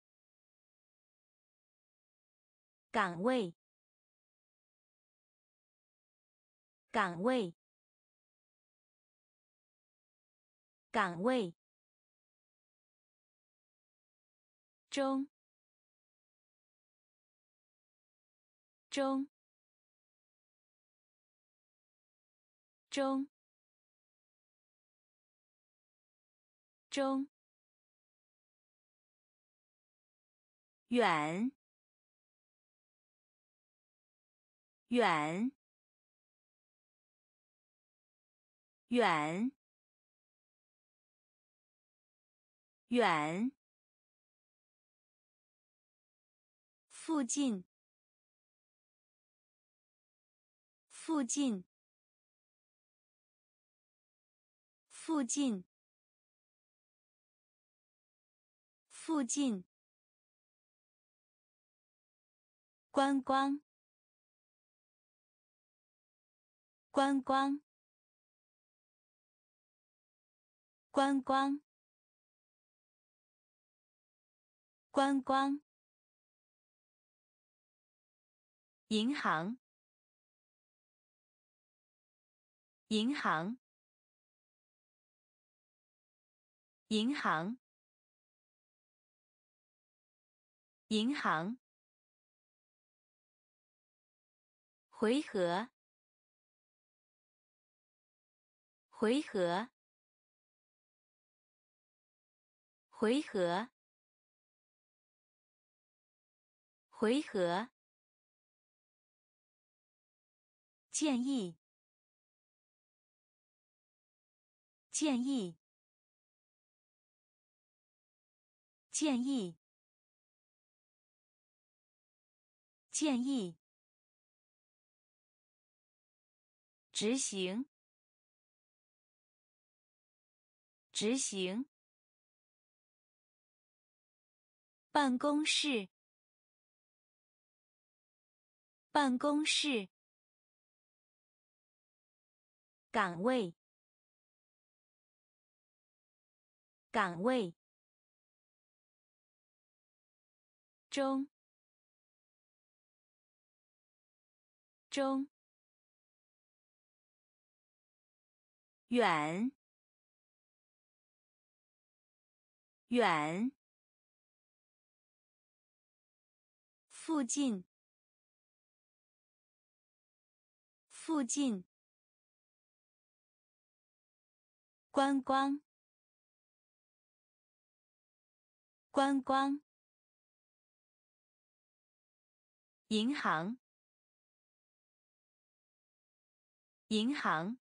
[SPEAKER 1] 岗位，岗位，岗位，中，中，中，中，远，远，远，远，附近，附近，附近，附近，观光，观光，观光，观光，银行，银行，银行，银行，回合，回合，回合，回合，建议，建议，建议，建议，执行，执行，办公室，办公室，岗位，岗位， 中中远远附近附近观光观光银行银行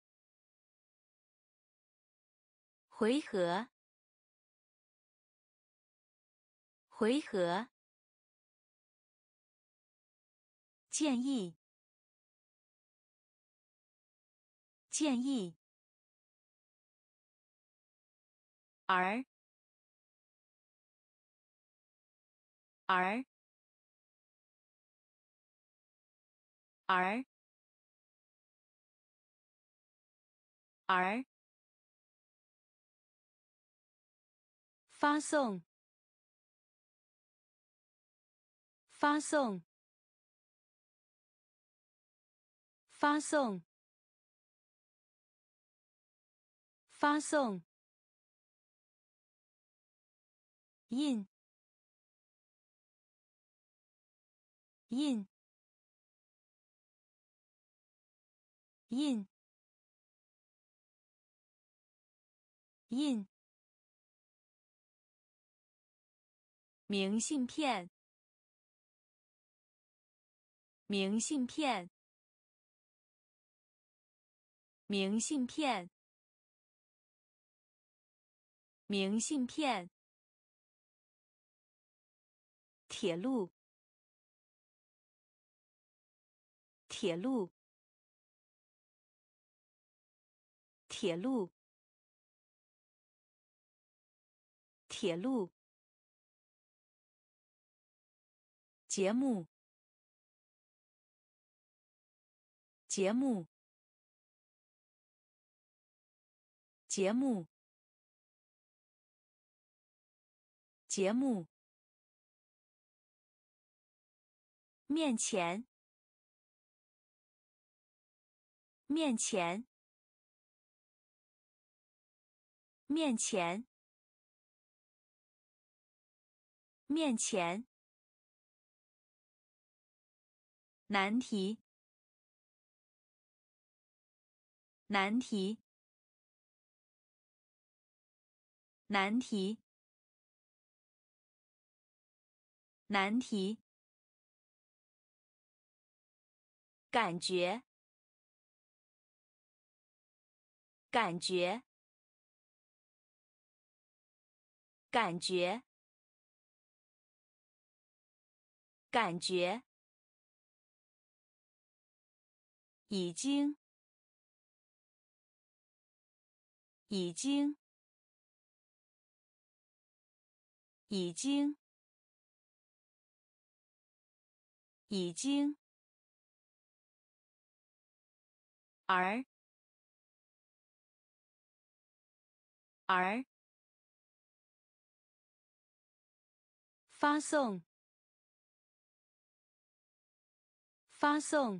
[SPEAKER 1] 回合回合建议建议而而而而发送发送发送发送印印印印明信片明信片明信片明信片铁路铁路铁路铁路节目节目节目节目面前面前面前面前难题难题难题难题感觉感觉感觉感觉已经已经已经已经而而发送发送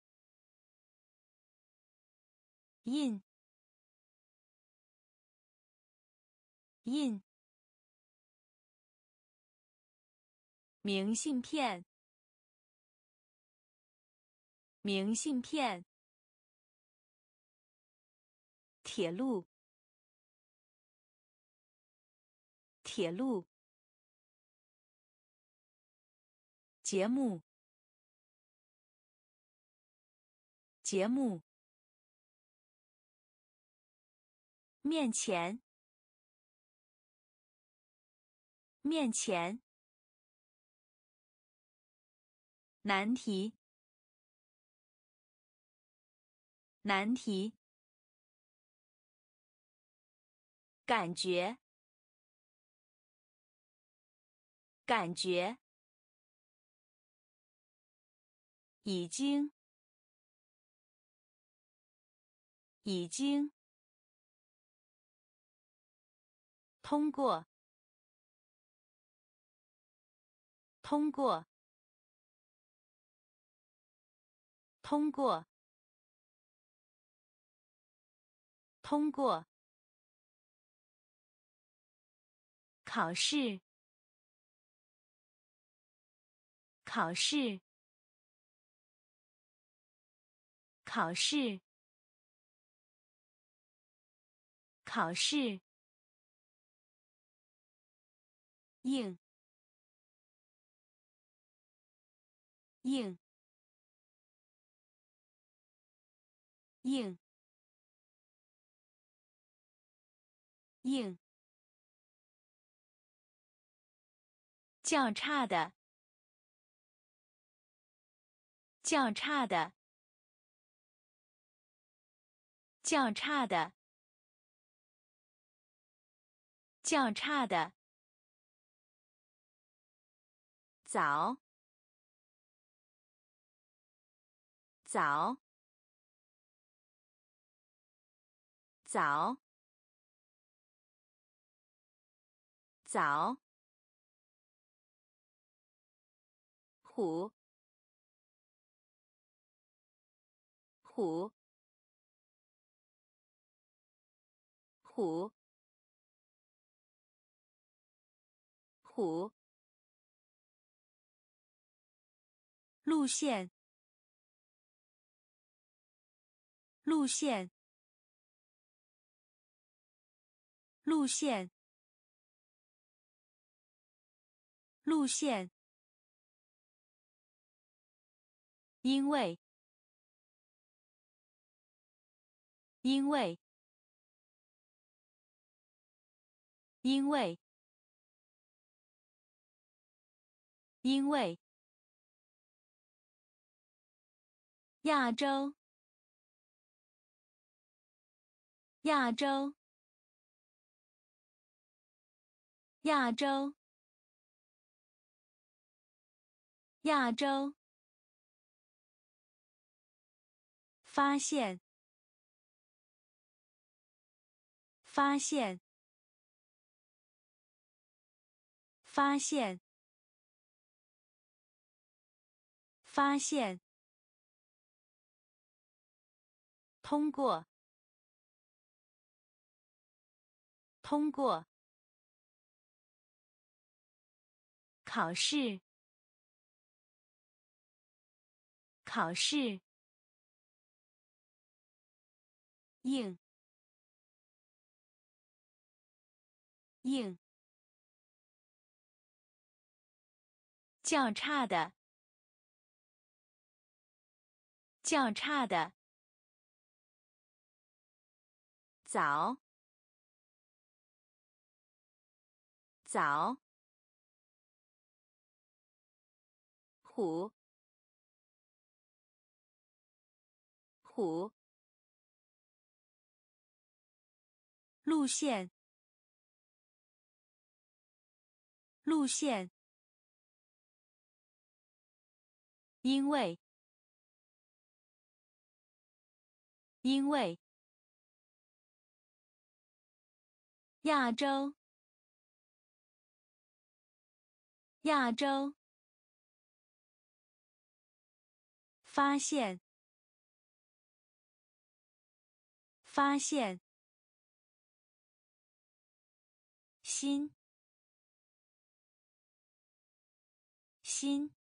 [SPEAKER 1] 印印明信片明信片铁路铁路节目节目面前面前难题难题感觉感觉已经已经通过通过，通过，通过。考试，考试，考试，考试。应，应，应，应。较差的，较差的，较差的，较差的。早，早，早，早。虎，虎，虎，虎。路线，路线，路线，路线。因为，因为，因为，因为。亚洲，亚洲，亚洲，亚洲。发现，发现，发现，发现。通过，通过。考试，考试。应，应。较差的，较差的。早，早。虎，虎。路线，路线。因为，因为。亚洲，亚洲。发现，发现。心，心，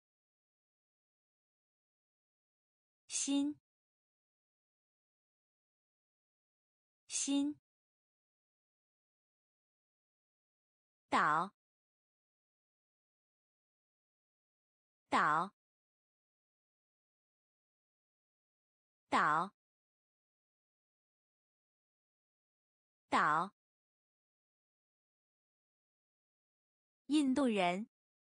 [SPEAKER 1] 心，心。岛，岛，岛，岛。印度人，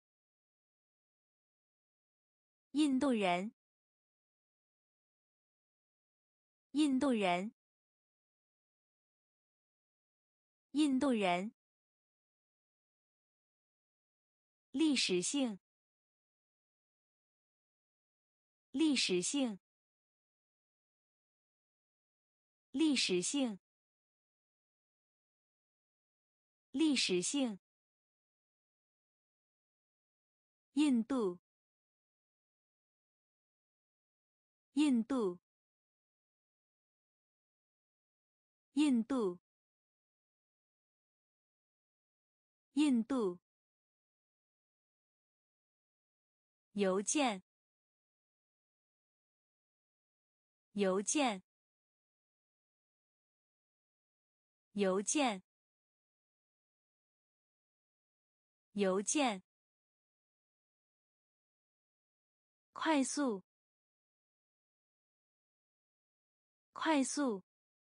[SPEAKER 1] 印度人，印度人，印度人。历史性，历史性，历史性，历史性。 印度，印度，印度，印度。邮件，邮件，邮件，邮件。快速，快速，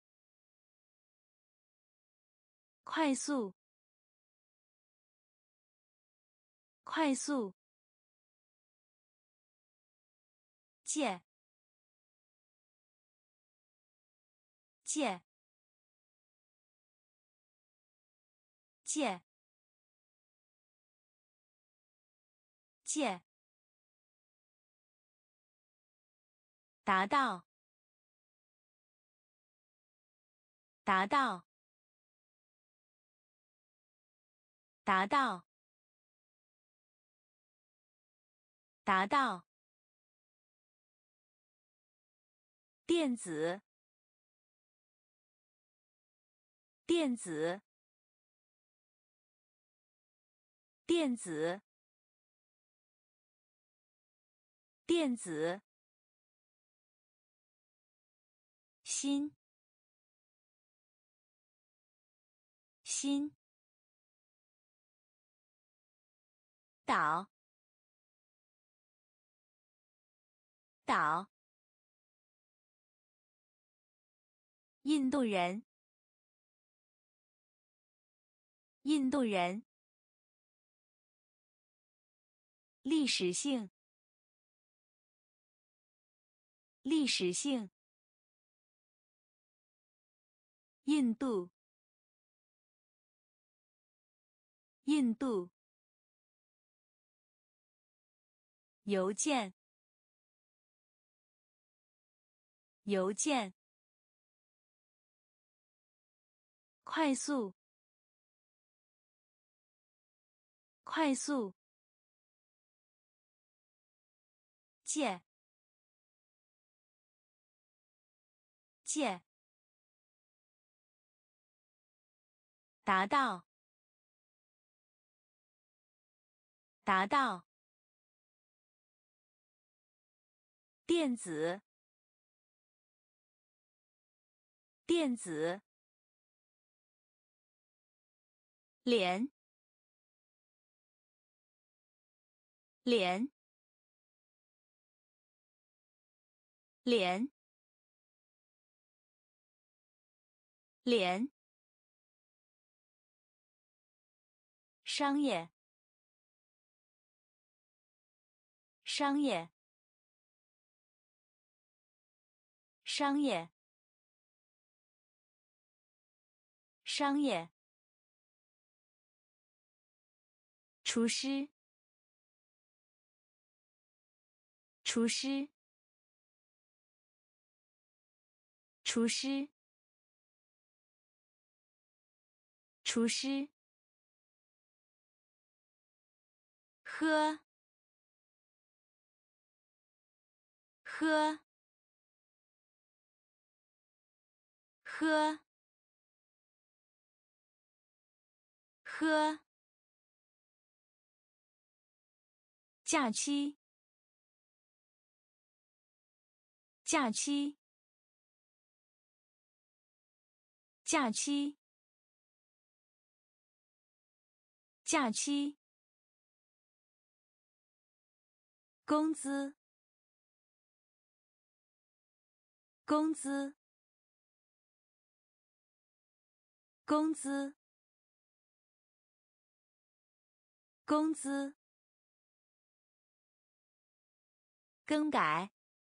[SPEAKER 1] 快速，快速。借，借，借，借。达到，达到，达到，达到。电子，电子，电子，电子。心，心。岛，岛。印度人，印度人。历史性，历史性。印度，印度。邮件，邮件。快速，快速。借，借。达到，达到。电子，电子。脸，脸，脸，脸。商业，商业，商业，商业。厨师，厨师，厨师，厨师。喝，喝，喝，喝。假期，假期，假期，假期。工资，工资，工资，工资。更改，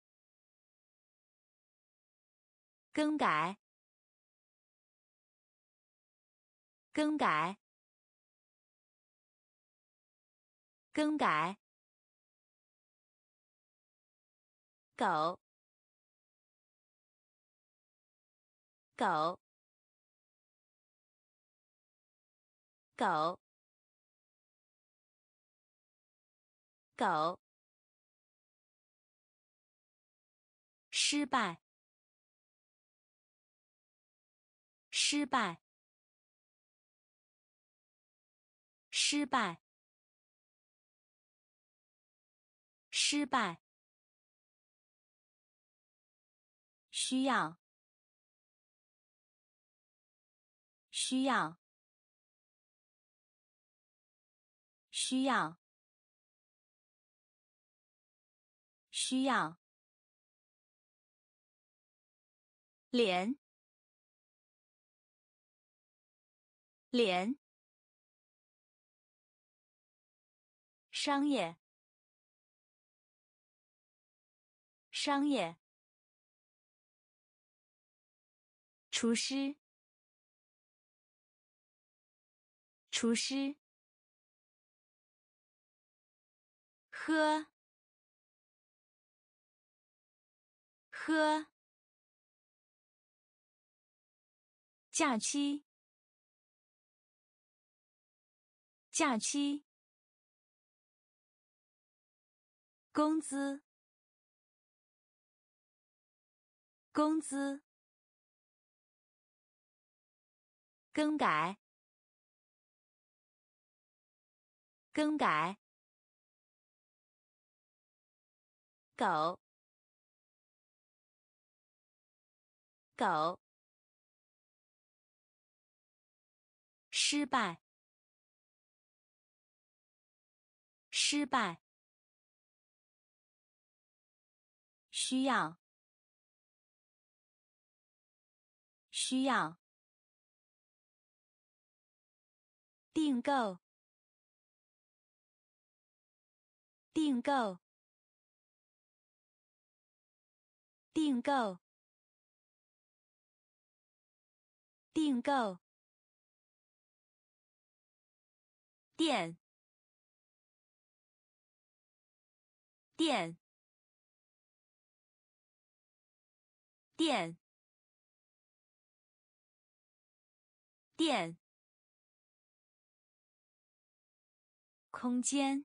[SPEAKER 1] 更改，更改，更改。狗，狗，狗， 狗，失败，失败，失败，失败，需要，需要，需要，需要，连，连，商业，商业，厨师，厨师，喝，喝，假期，假期，工资，工资，更改，更改，狗，狗，失败，失败，需要，需要，订购，订购，订购，订购，店，店，店，店，空间，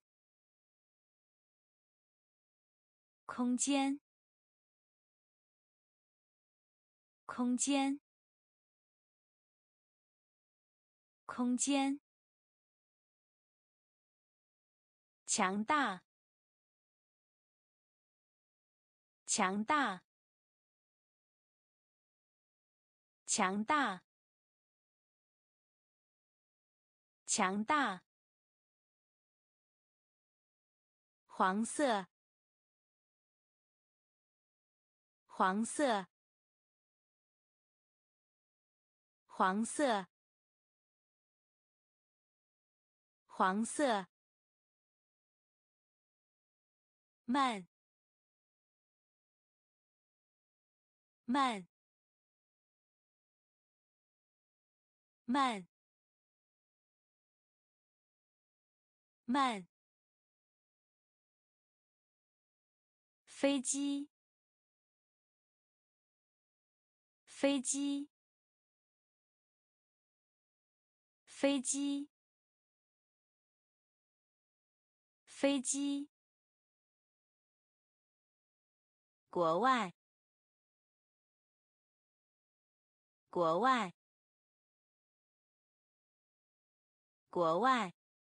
[SPEAKER 1] 空间，空间，空间，强大，强大，强大，强大，黄色，黄色，黄色，黄色，慢，慢，慢，慢，飞机，飞机，飞机，飞机，国外，国外，国外，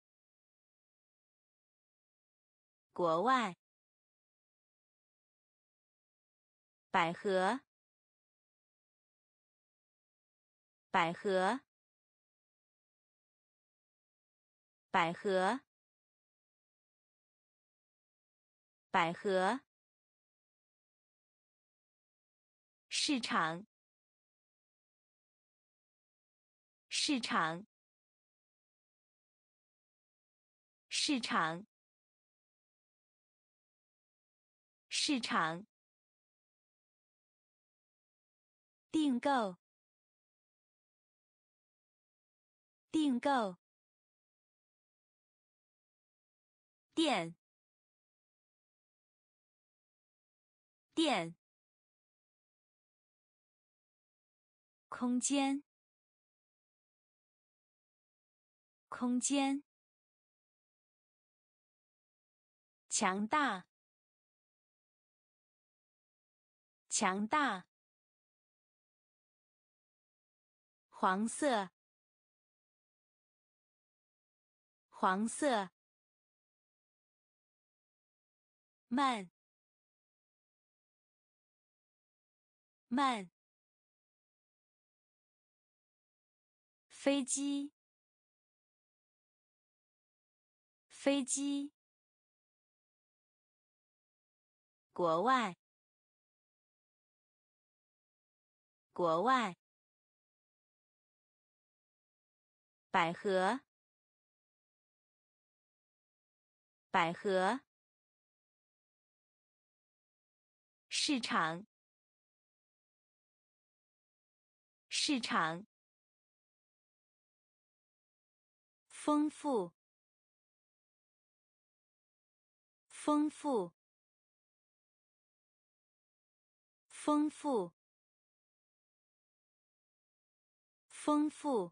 [SPEAKER 1] 国外，百合，百合，百合，百合，市场，市场，市场，市场，订购，订购，店，店，空间，空间， 强大，强大。黄色，黄色。慢，慢。飞机，飞机。国外，国外。百合，百合。市场，市场。丰富，丰富，丰富，丰富。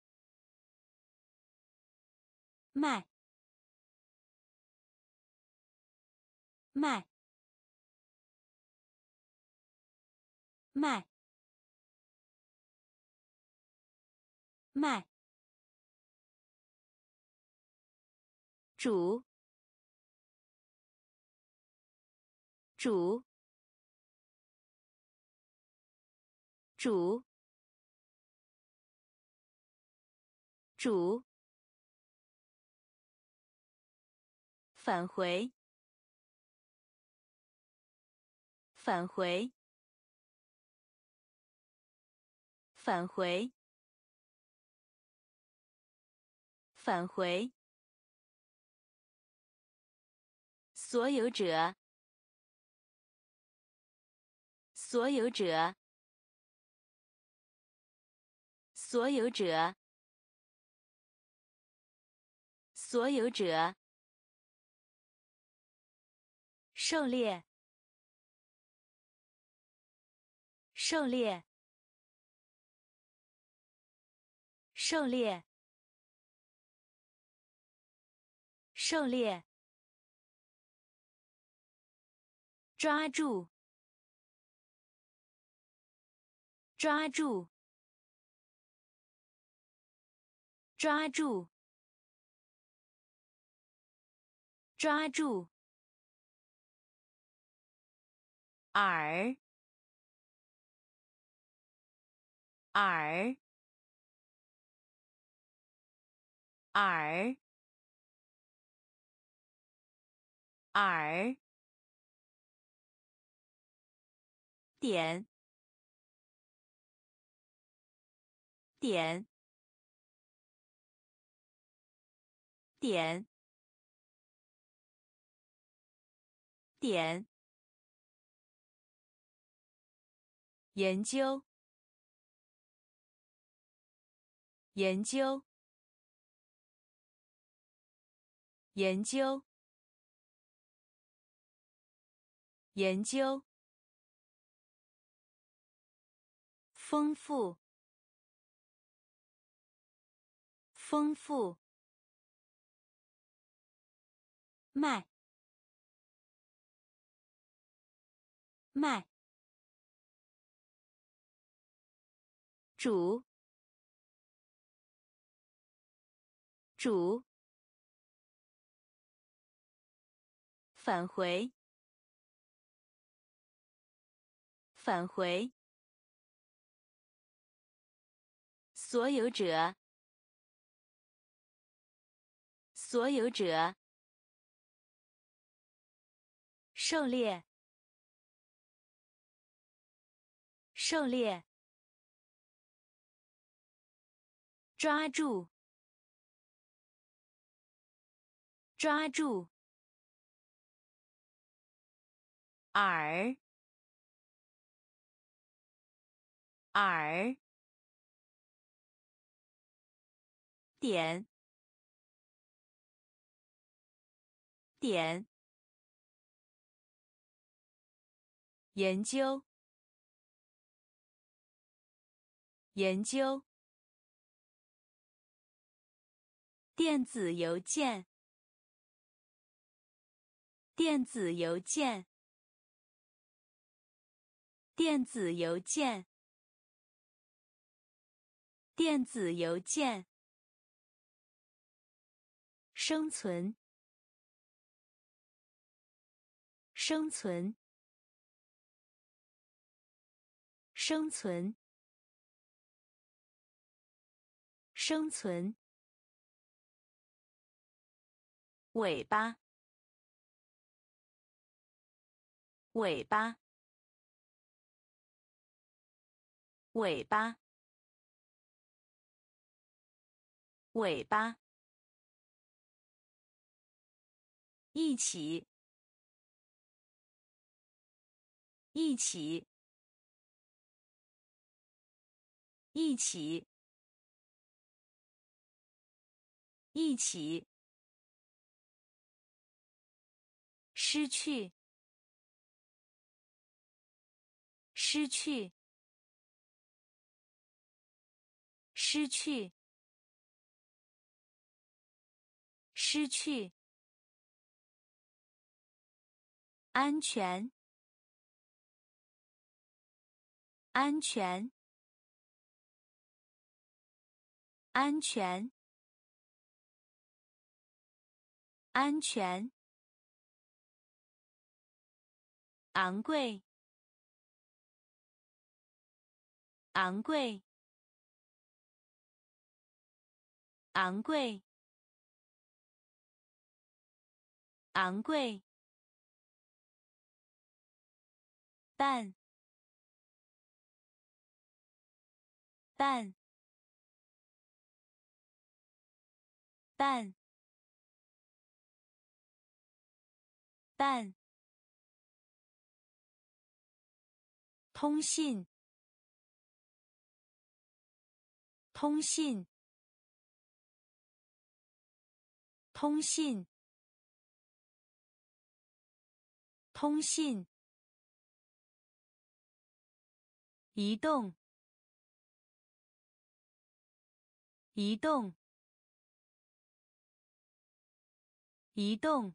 [SPEAKER 1] 卖，卖，卖，卖。煮，煮，煮，煮。返回，返回，返回，返回。所有者，所有者，所有者，所有者。狩猎，狩猎，狩猎，狩猎。抓住，抓住，抓住，抓住。耳，耳，耳，耳。点，点，点，点。研究，研究，研究，研究。丰富，丰富。卖，卖。煮，煮。返回，返回。所有者，所有者。狩猎，狩猎。抓住，抓住。耳，耳。点，点。研究，研究。电子邮件， 电子邮件，电子邮件，电子邮件。生存，生存，生存，生存。尾巴，尾巴，尾巴，尾巴。一起，一起，一起，一起。失去，失去，失去，失去。安全，安全，安全，安全。昂贵，昂贵，昂贵，昂贵。蛋，蛋，蛋，蛋。通信，通信，通信，通信。移动，移动，移动，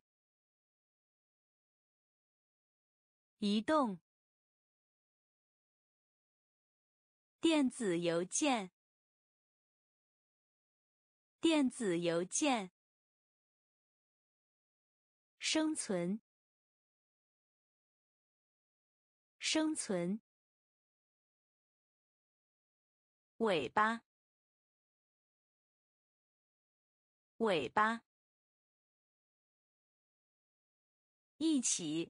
[SPEAKER 1] 移动。电子邮件，电子邮件。生存，生存。尾巴，尾巴。一起，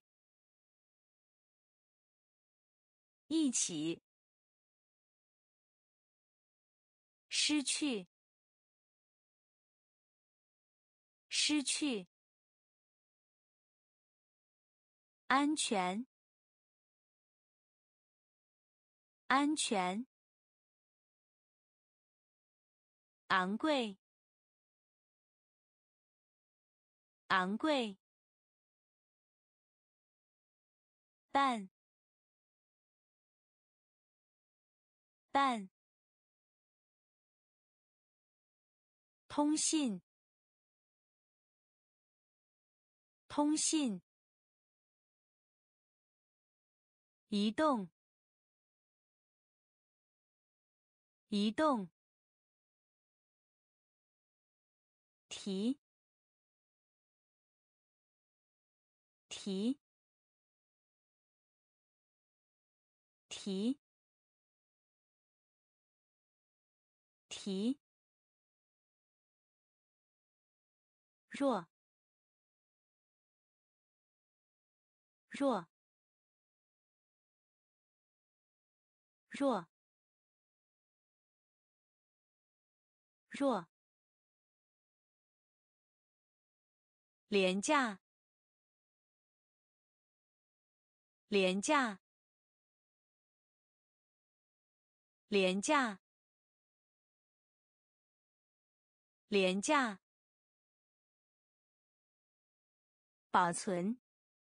[SPEAKER 1] 一起。失去，失去。安全，安全。昂贵，昂贵。蛋，蛋。通信，通信。移动，移动。提，提，提，提。弱，弱，弱，弱。廉价，廉价，廉价，廉价。保存，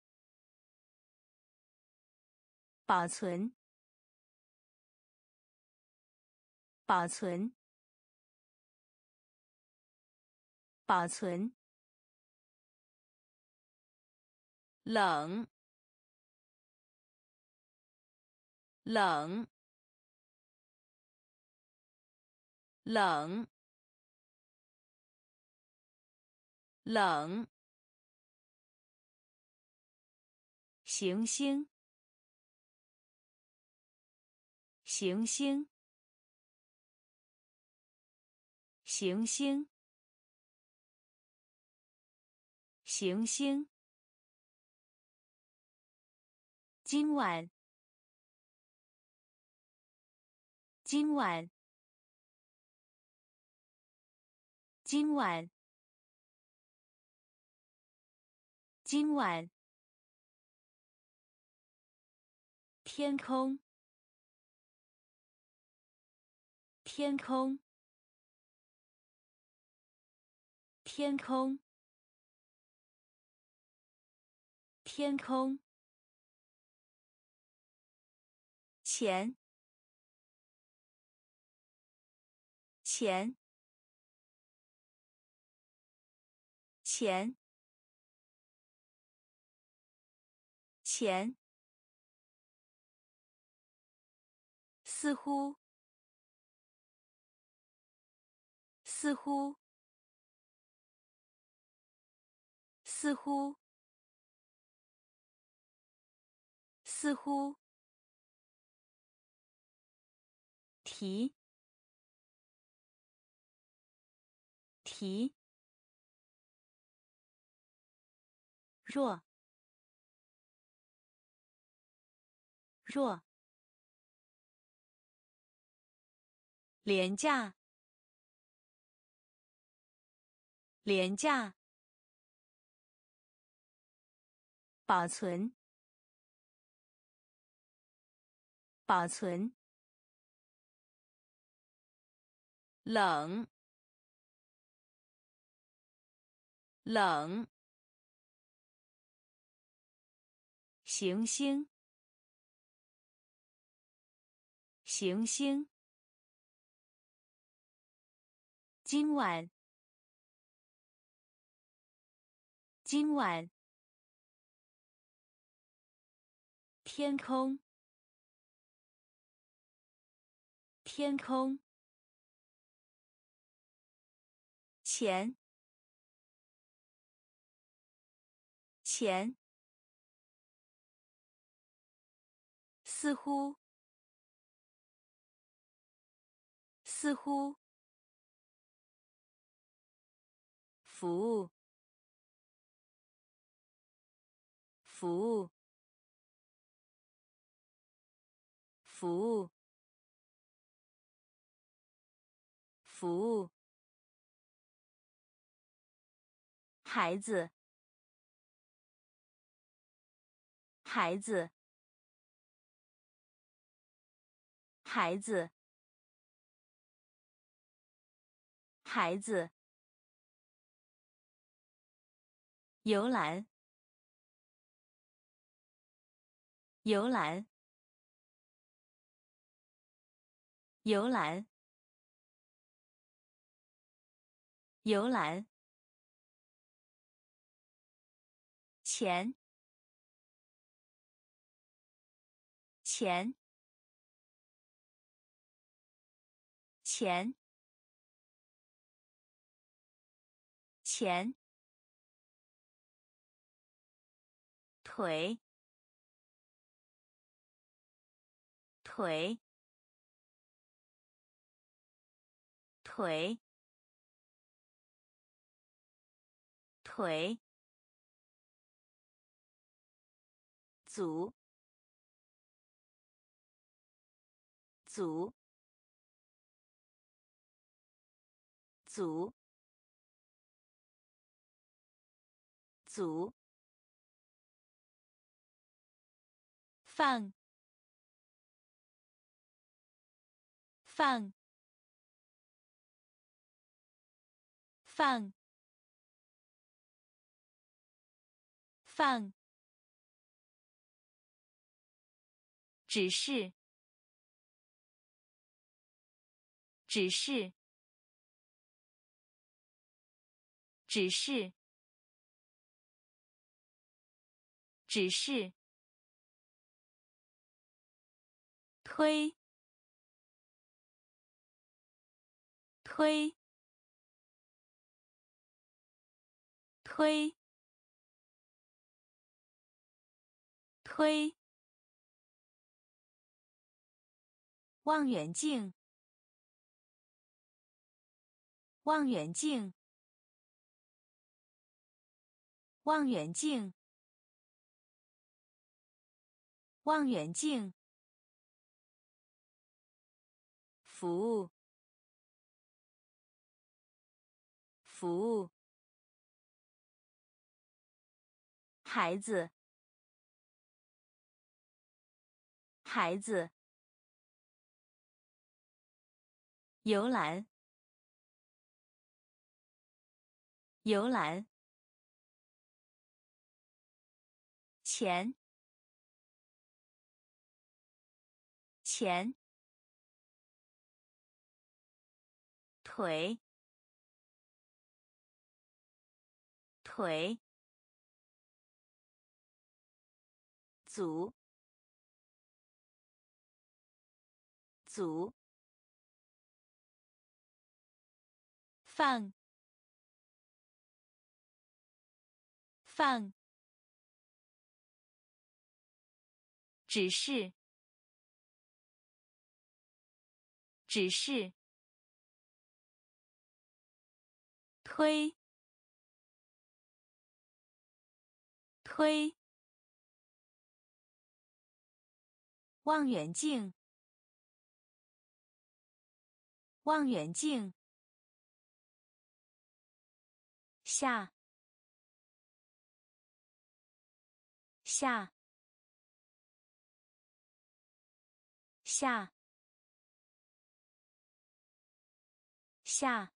[SPEAKER 1] 保存，保存，保存。 冷，冷，冷，冷。行星，行星，行星，行星。今晚，今晚，今晚，今晚。天空，天空，天空，天空。钱，钱，钱，钱。似乎，似乎，似乎，似乎。提，提。弱，弱。廉价，廉价。保存，保存。冷，冷。行星，行星。今晚，今晚。天空，天空。钱，钱。似乎，似乎。服务，服务，服务，服务。孩子，孩子，孩子，孩子。游览，游览，游览，游览。钱，钱，钱，钱。腿，腿，腿，腿。组，组，组，组。放，放，放，放。指示，指示，指示， 指示推推推推望远镜望远镜望远镜望远镜服务服务孩子孩子游览游览钱钱腿腿组组放放指示指示推推望远镜望远镜下下下下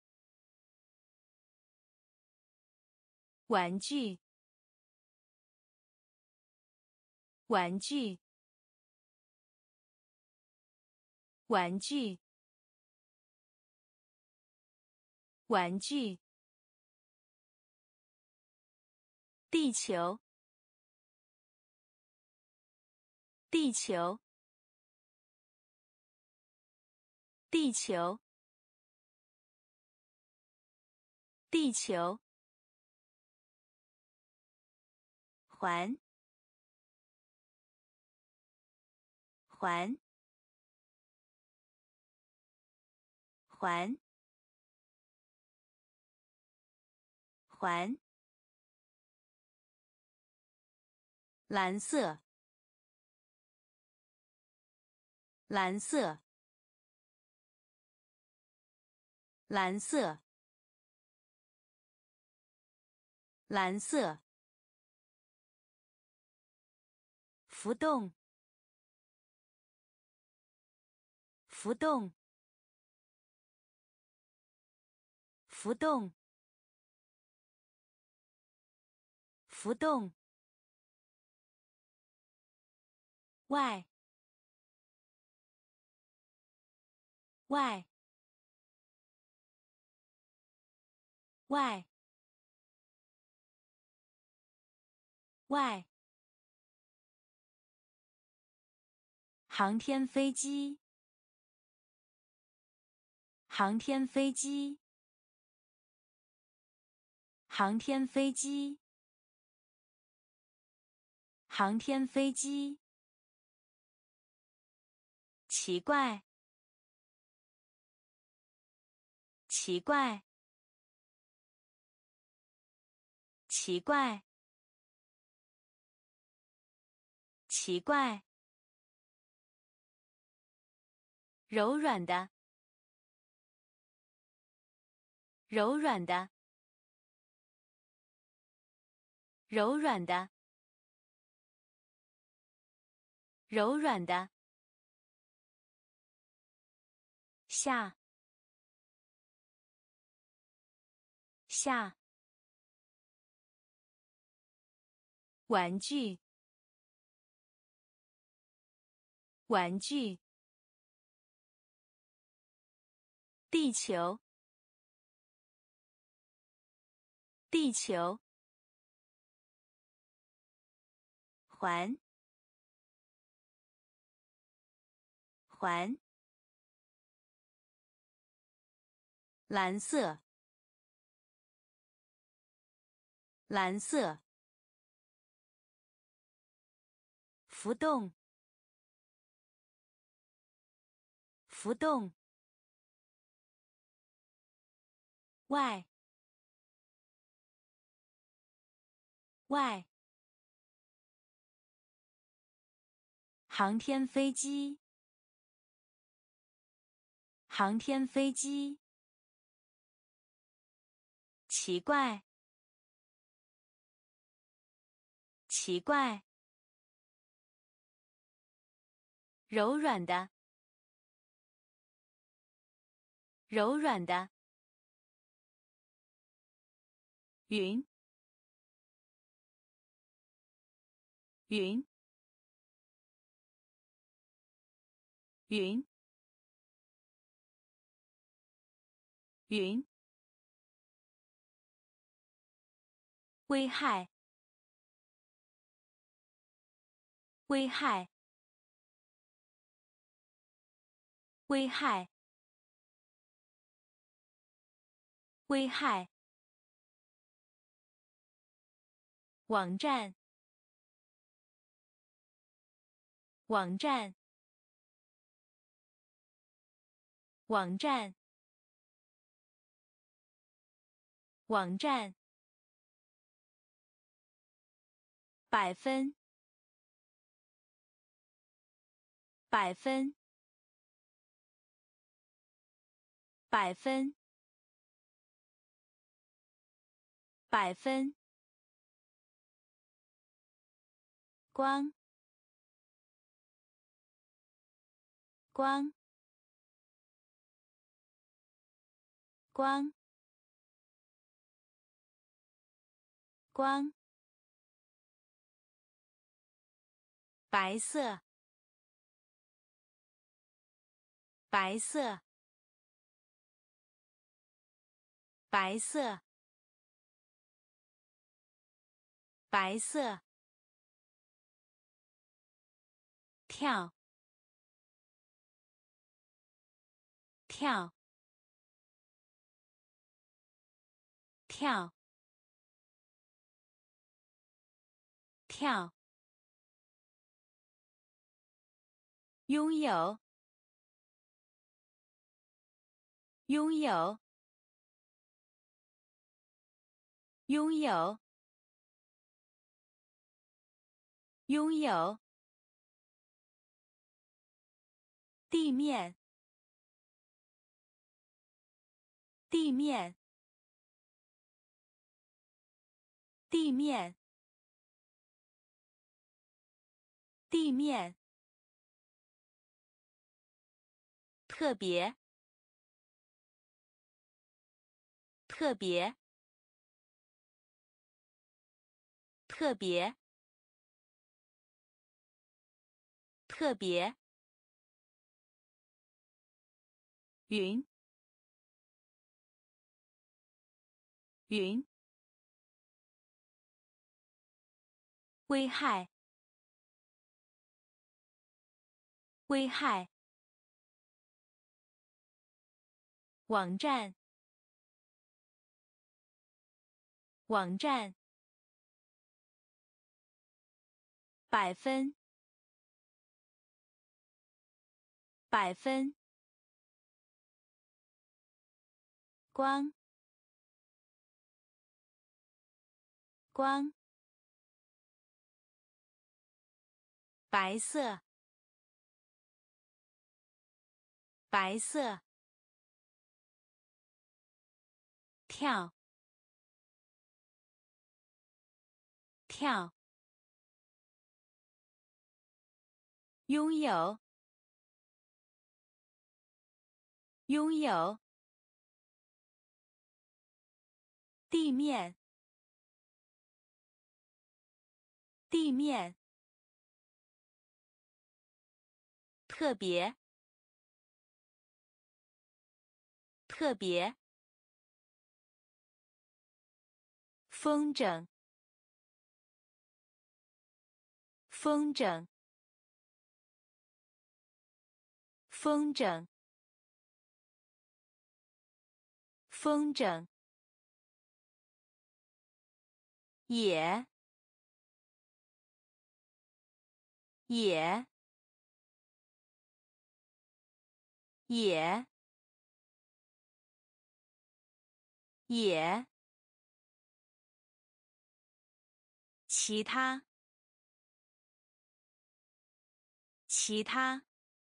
[SPEAKER 1] 玩具玩具玩具玩具地球地球地球地球环环环环蓝色蓝色蓝色蓝色浮动浮动浮动浮动外外外外航天飞机航天飞机航天飞机航天飞机奇怪奇怪奇怪奇怪柔软的柔软的柔软的柔软的下下玩具玩具地球地球环环蓝色蓝色浮动浮动外外航天飞机航天飞机奇怪奇怪柔软的柔软的云云云云危害危害危害危害网站网站网站网站百分百分百分百分光光光光白色白色白色白色跳跳跳跳拥有拥有拥有拥有地面地面地面地面特别特别特别特别云云危害危害网站网站百分百分光光白色白色跳跳拥有拥有地面地面特别特别风筝风筝，风筝，风筝，也，也，也，也，其他，其他，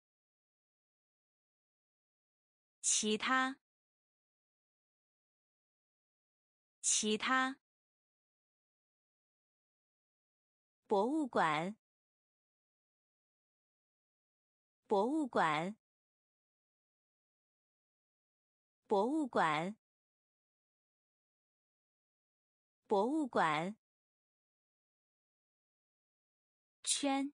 [SPEAKER 1] 其他，其他，博物馆，博物馆，博物馆，博物馆，圈，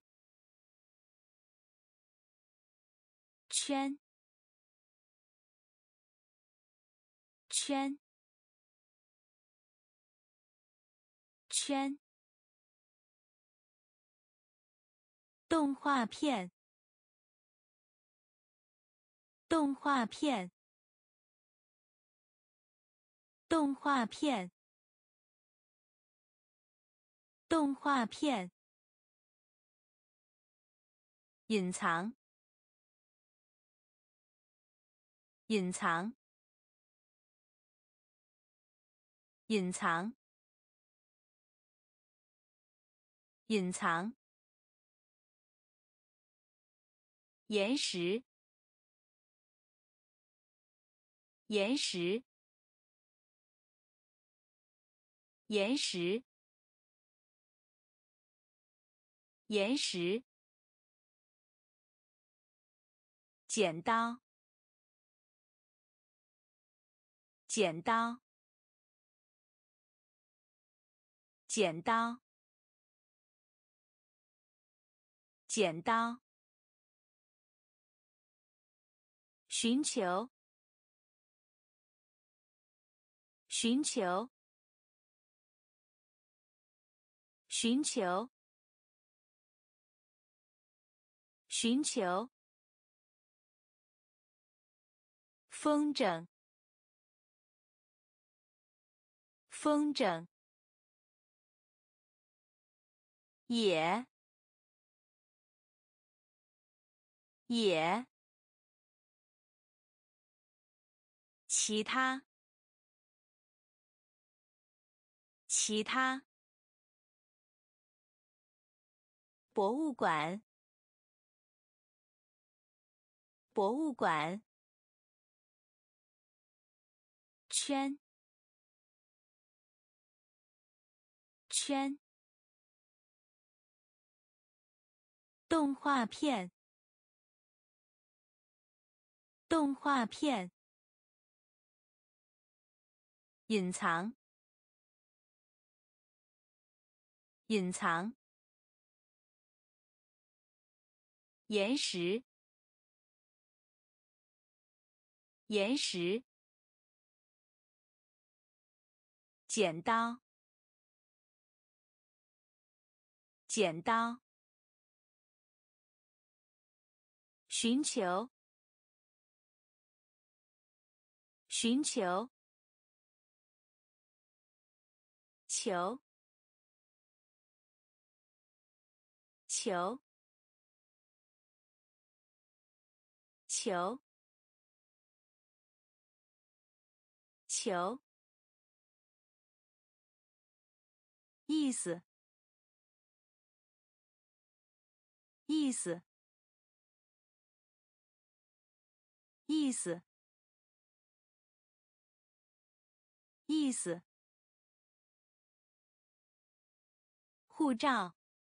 [SPEAKER 1] 圈，圈，圈，动画片，动画片，动画片，动画片，隐藏，隐藏，隐藏，隐藏，岩石，岩石，岩石，岩石，剪刀，剪刀，剪刀，剪刀，寻求，寻求，寻求，寻求，风筝，风筝，也，也，其他，其他，博物馆，博物馆，圈，圈，动画片，动画片，隐藏，隐藏，岩石，岩石，剪刀，剪刀，寻求，寻求，球，球，球，球，意思，意思，意思，意思，护照，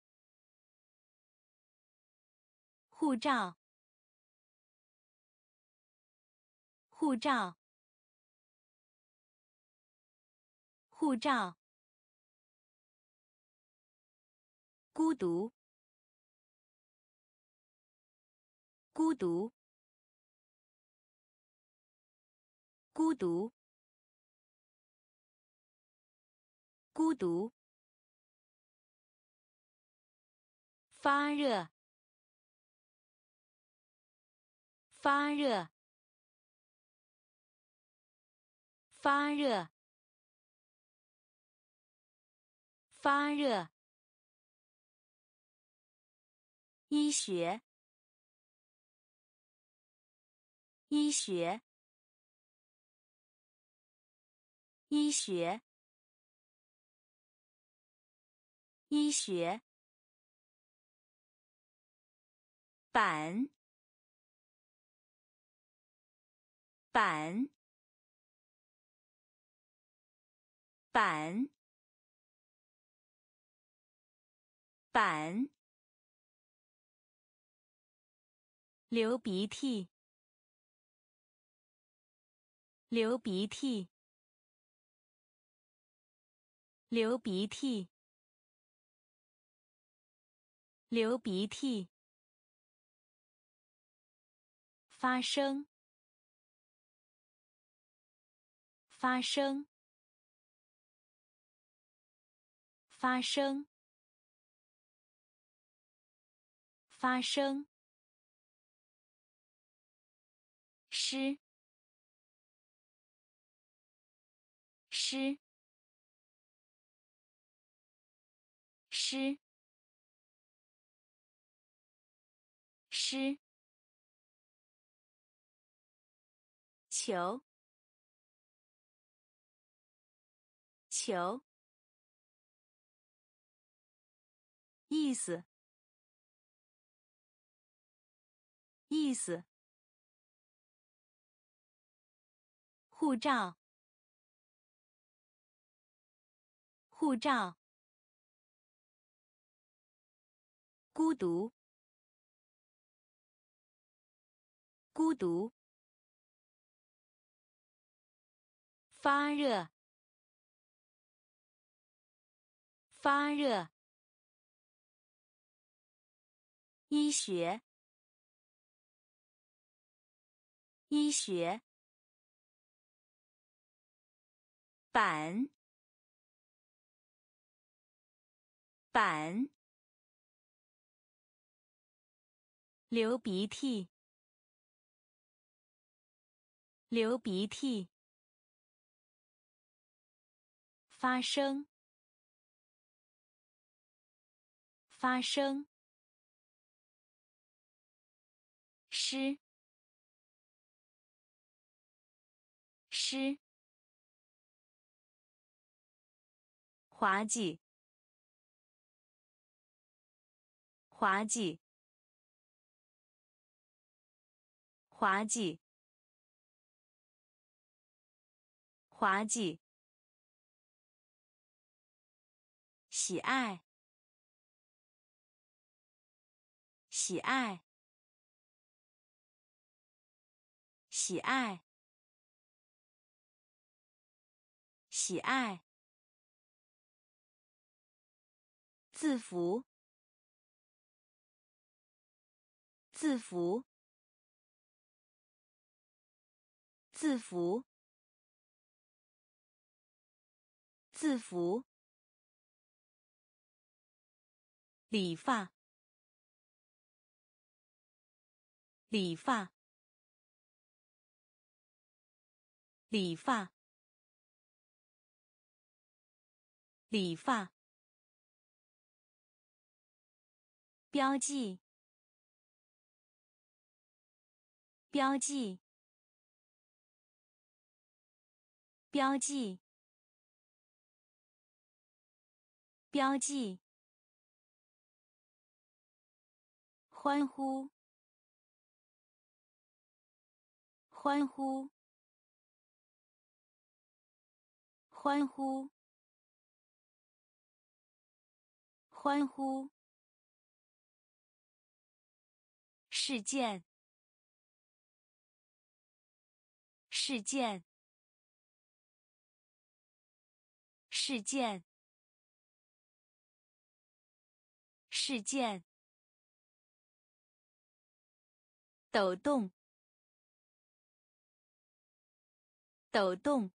[SPEAKER 1] 护照，护照，护照，孤独，孤独，孤独，孤独， 发热，发热，发热，发热。医学，医学，医学，医学。板，板，板，板。流鼻涕，流鼻涕，流鼻涕，流鼻涕。发生，发生，发生，发生。湿，湿，湿，湿。球，球。意思，意思。护照，护照。孤独，孤独。发热，发热。医学，医学。板，板。流鼻涕，流鼻涕。发生，发生。湿，湿。滑稽，滑稽，滑稽，滑稽。喜爱，喜爱，喜爱，喜爱。字符，字符，字符，字符。理发，理发，理发，理发。标记，标记，标记，标记。欢呼，欢呼，欢呼，欢呼。事件，事件，事件，事件。抖动，抖动，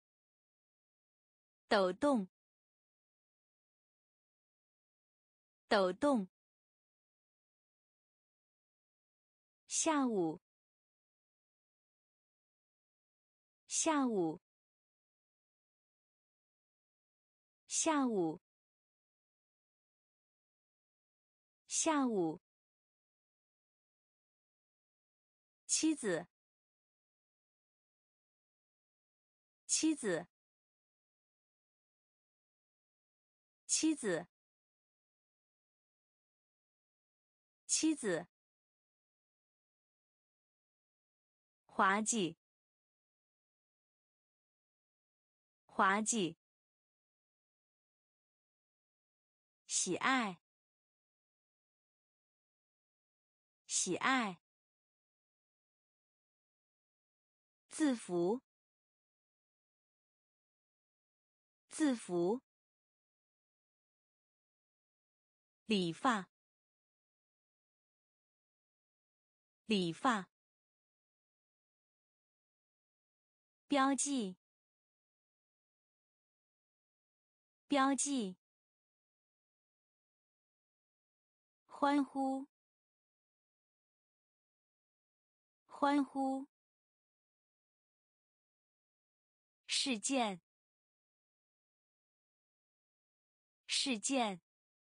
[SPEAKER 1] 抖动， 抖动，下午，下午，下午，下午，妻子，妻子，妻子，妻子，滑稽，滑稽，喜爱，喜爱，字符，字符，理发，理发，标记，标记，欢呼，欢呼，事件，事件，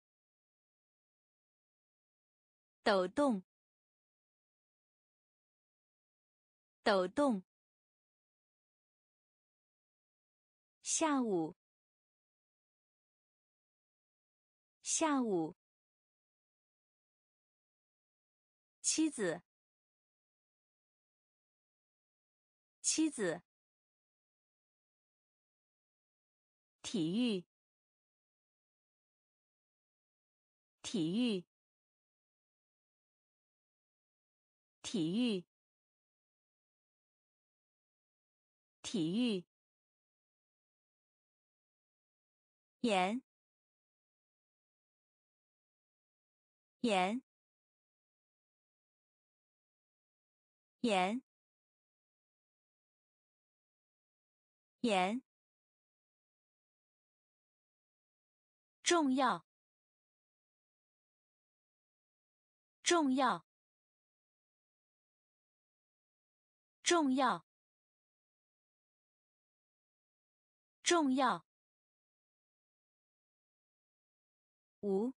[SPEAKER 1] 抖动，抖动，下午，下午，妻子，妻子，体育，体育，体育，体育，盐，盐，盐，盐，重要，重要，重要，重要，无，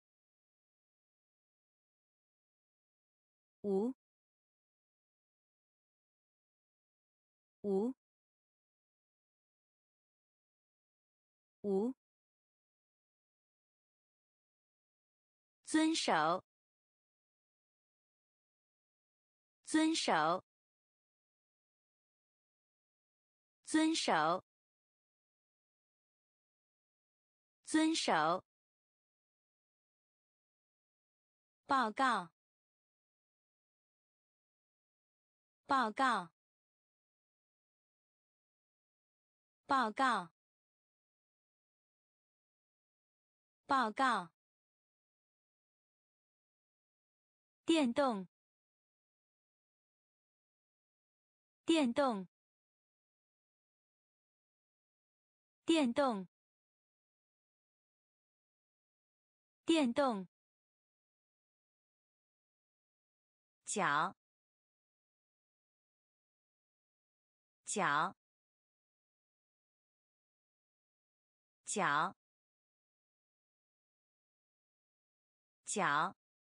[SPEAKER 1] 无，无，无，遵守，遵守，遵守，遵守，报告，报告，报告，报告，电动，电动，电动，电动，脚，脚，脚，脚，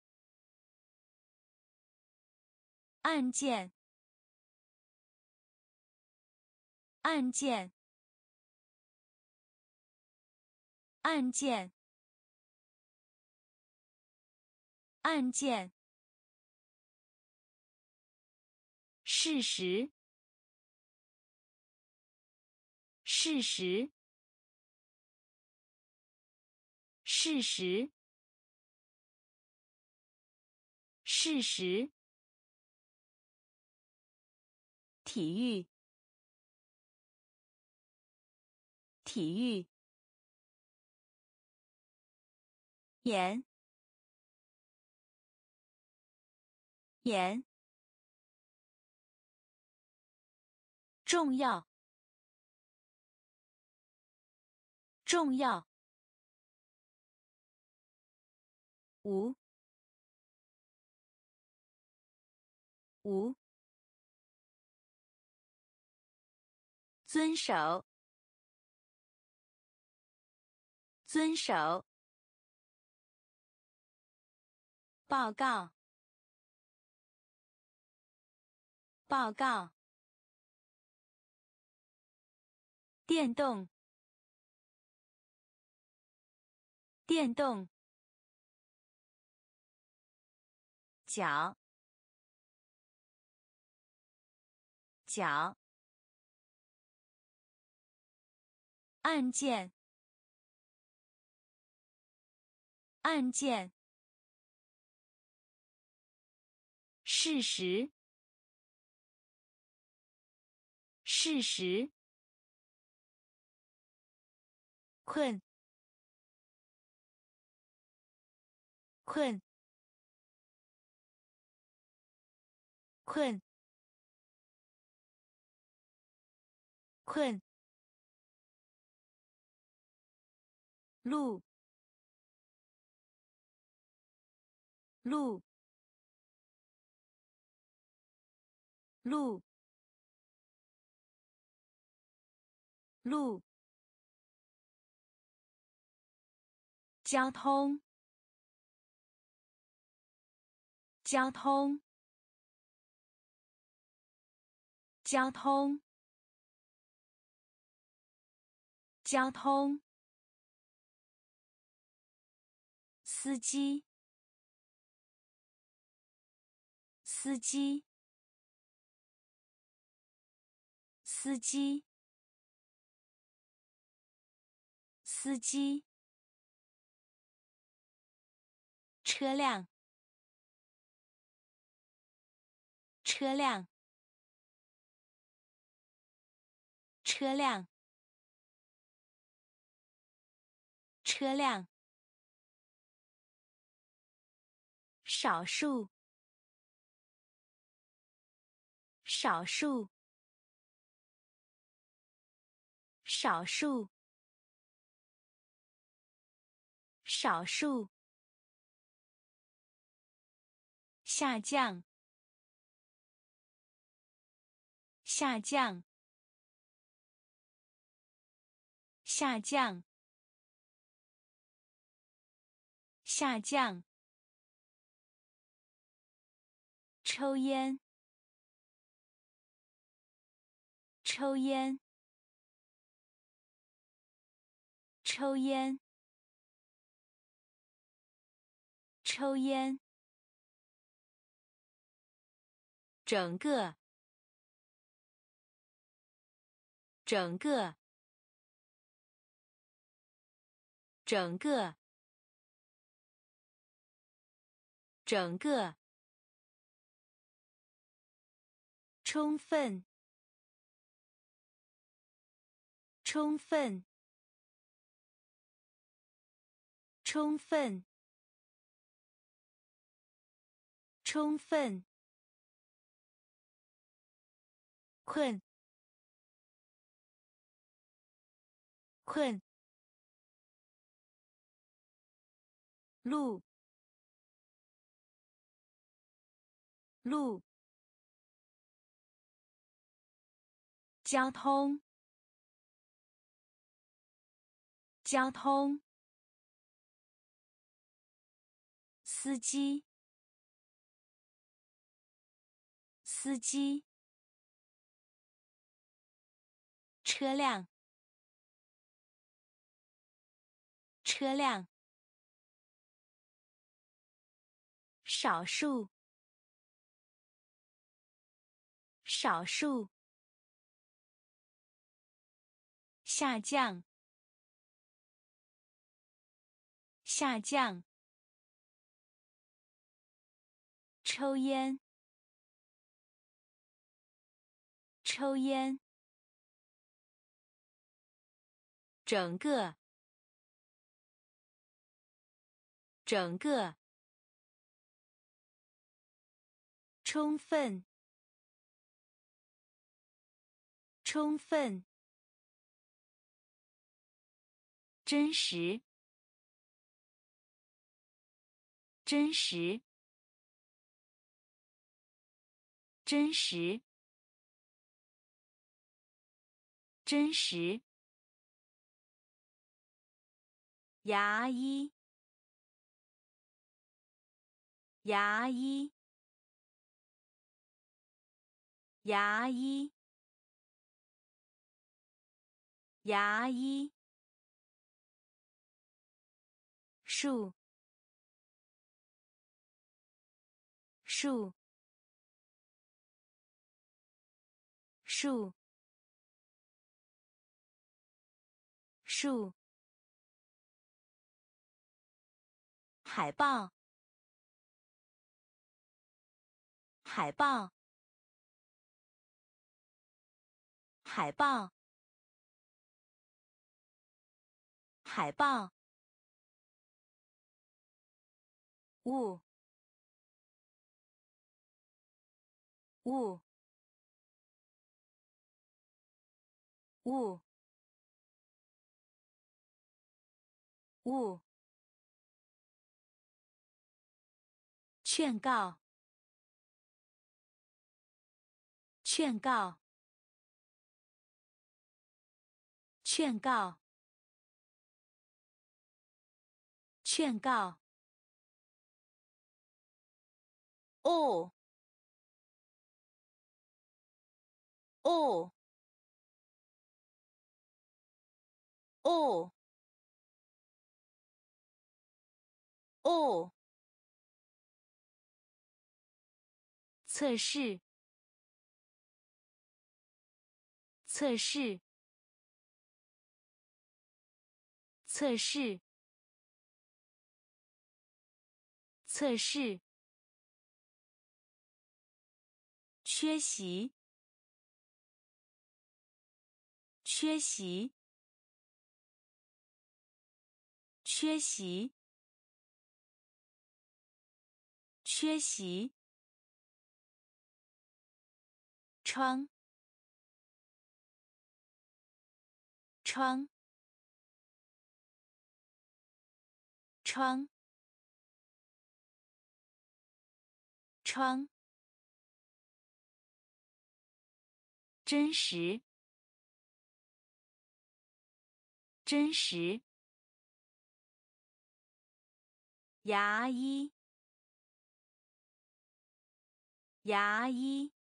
[SPEAKER 1] 案件，案件，案件，案件，事实，事实，事实，事实，体育，体育，盐，盐，重要，重要， 无无遵守遵守报告报告电动电动脚脚案件案件事实事实困困困困路路路路交通交通交通交通司机司机司机司机车辆车辆车辆车辆少数少数少数少数下降下降下降下降抽烟抽烟抽烟抽烟整个整个整个整个充分充分充分充分困困路路交通交通司机司机车辆车辆少数少数下降下降抽烟抽烟整个整个充分充分真实真实，真实，真实。牙医，牙医，牙医，牙医。树，树，树，树。海报，海报，海报，海报。雾，雾，雾，雾。劝告，劝告，劝告，劝告。哦，哦，哦，哦。测试，测试，测试，测试。缺席，缺席，缺席，缺席。窗，窗，窗，窗。真实，真实。牙医，牙医。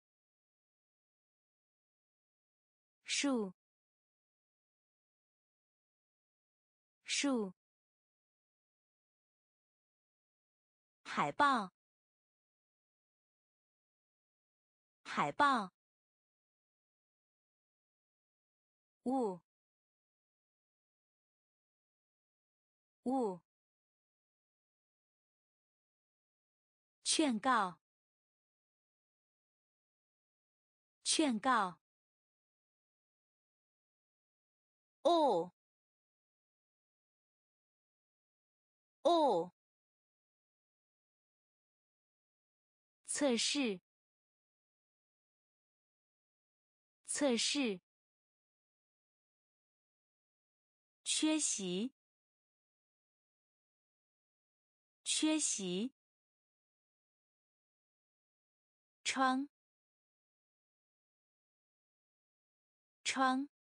[SPEAKER 1] 树，树。海报，海报。雾，雾。劝告，劝告。哦，哦。测试，测试。缺席，缺席。窗，窗。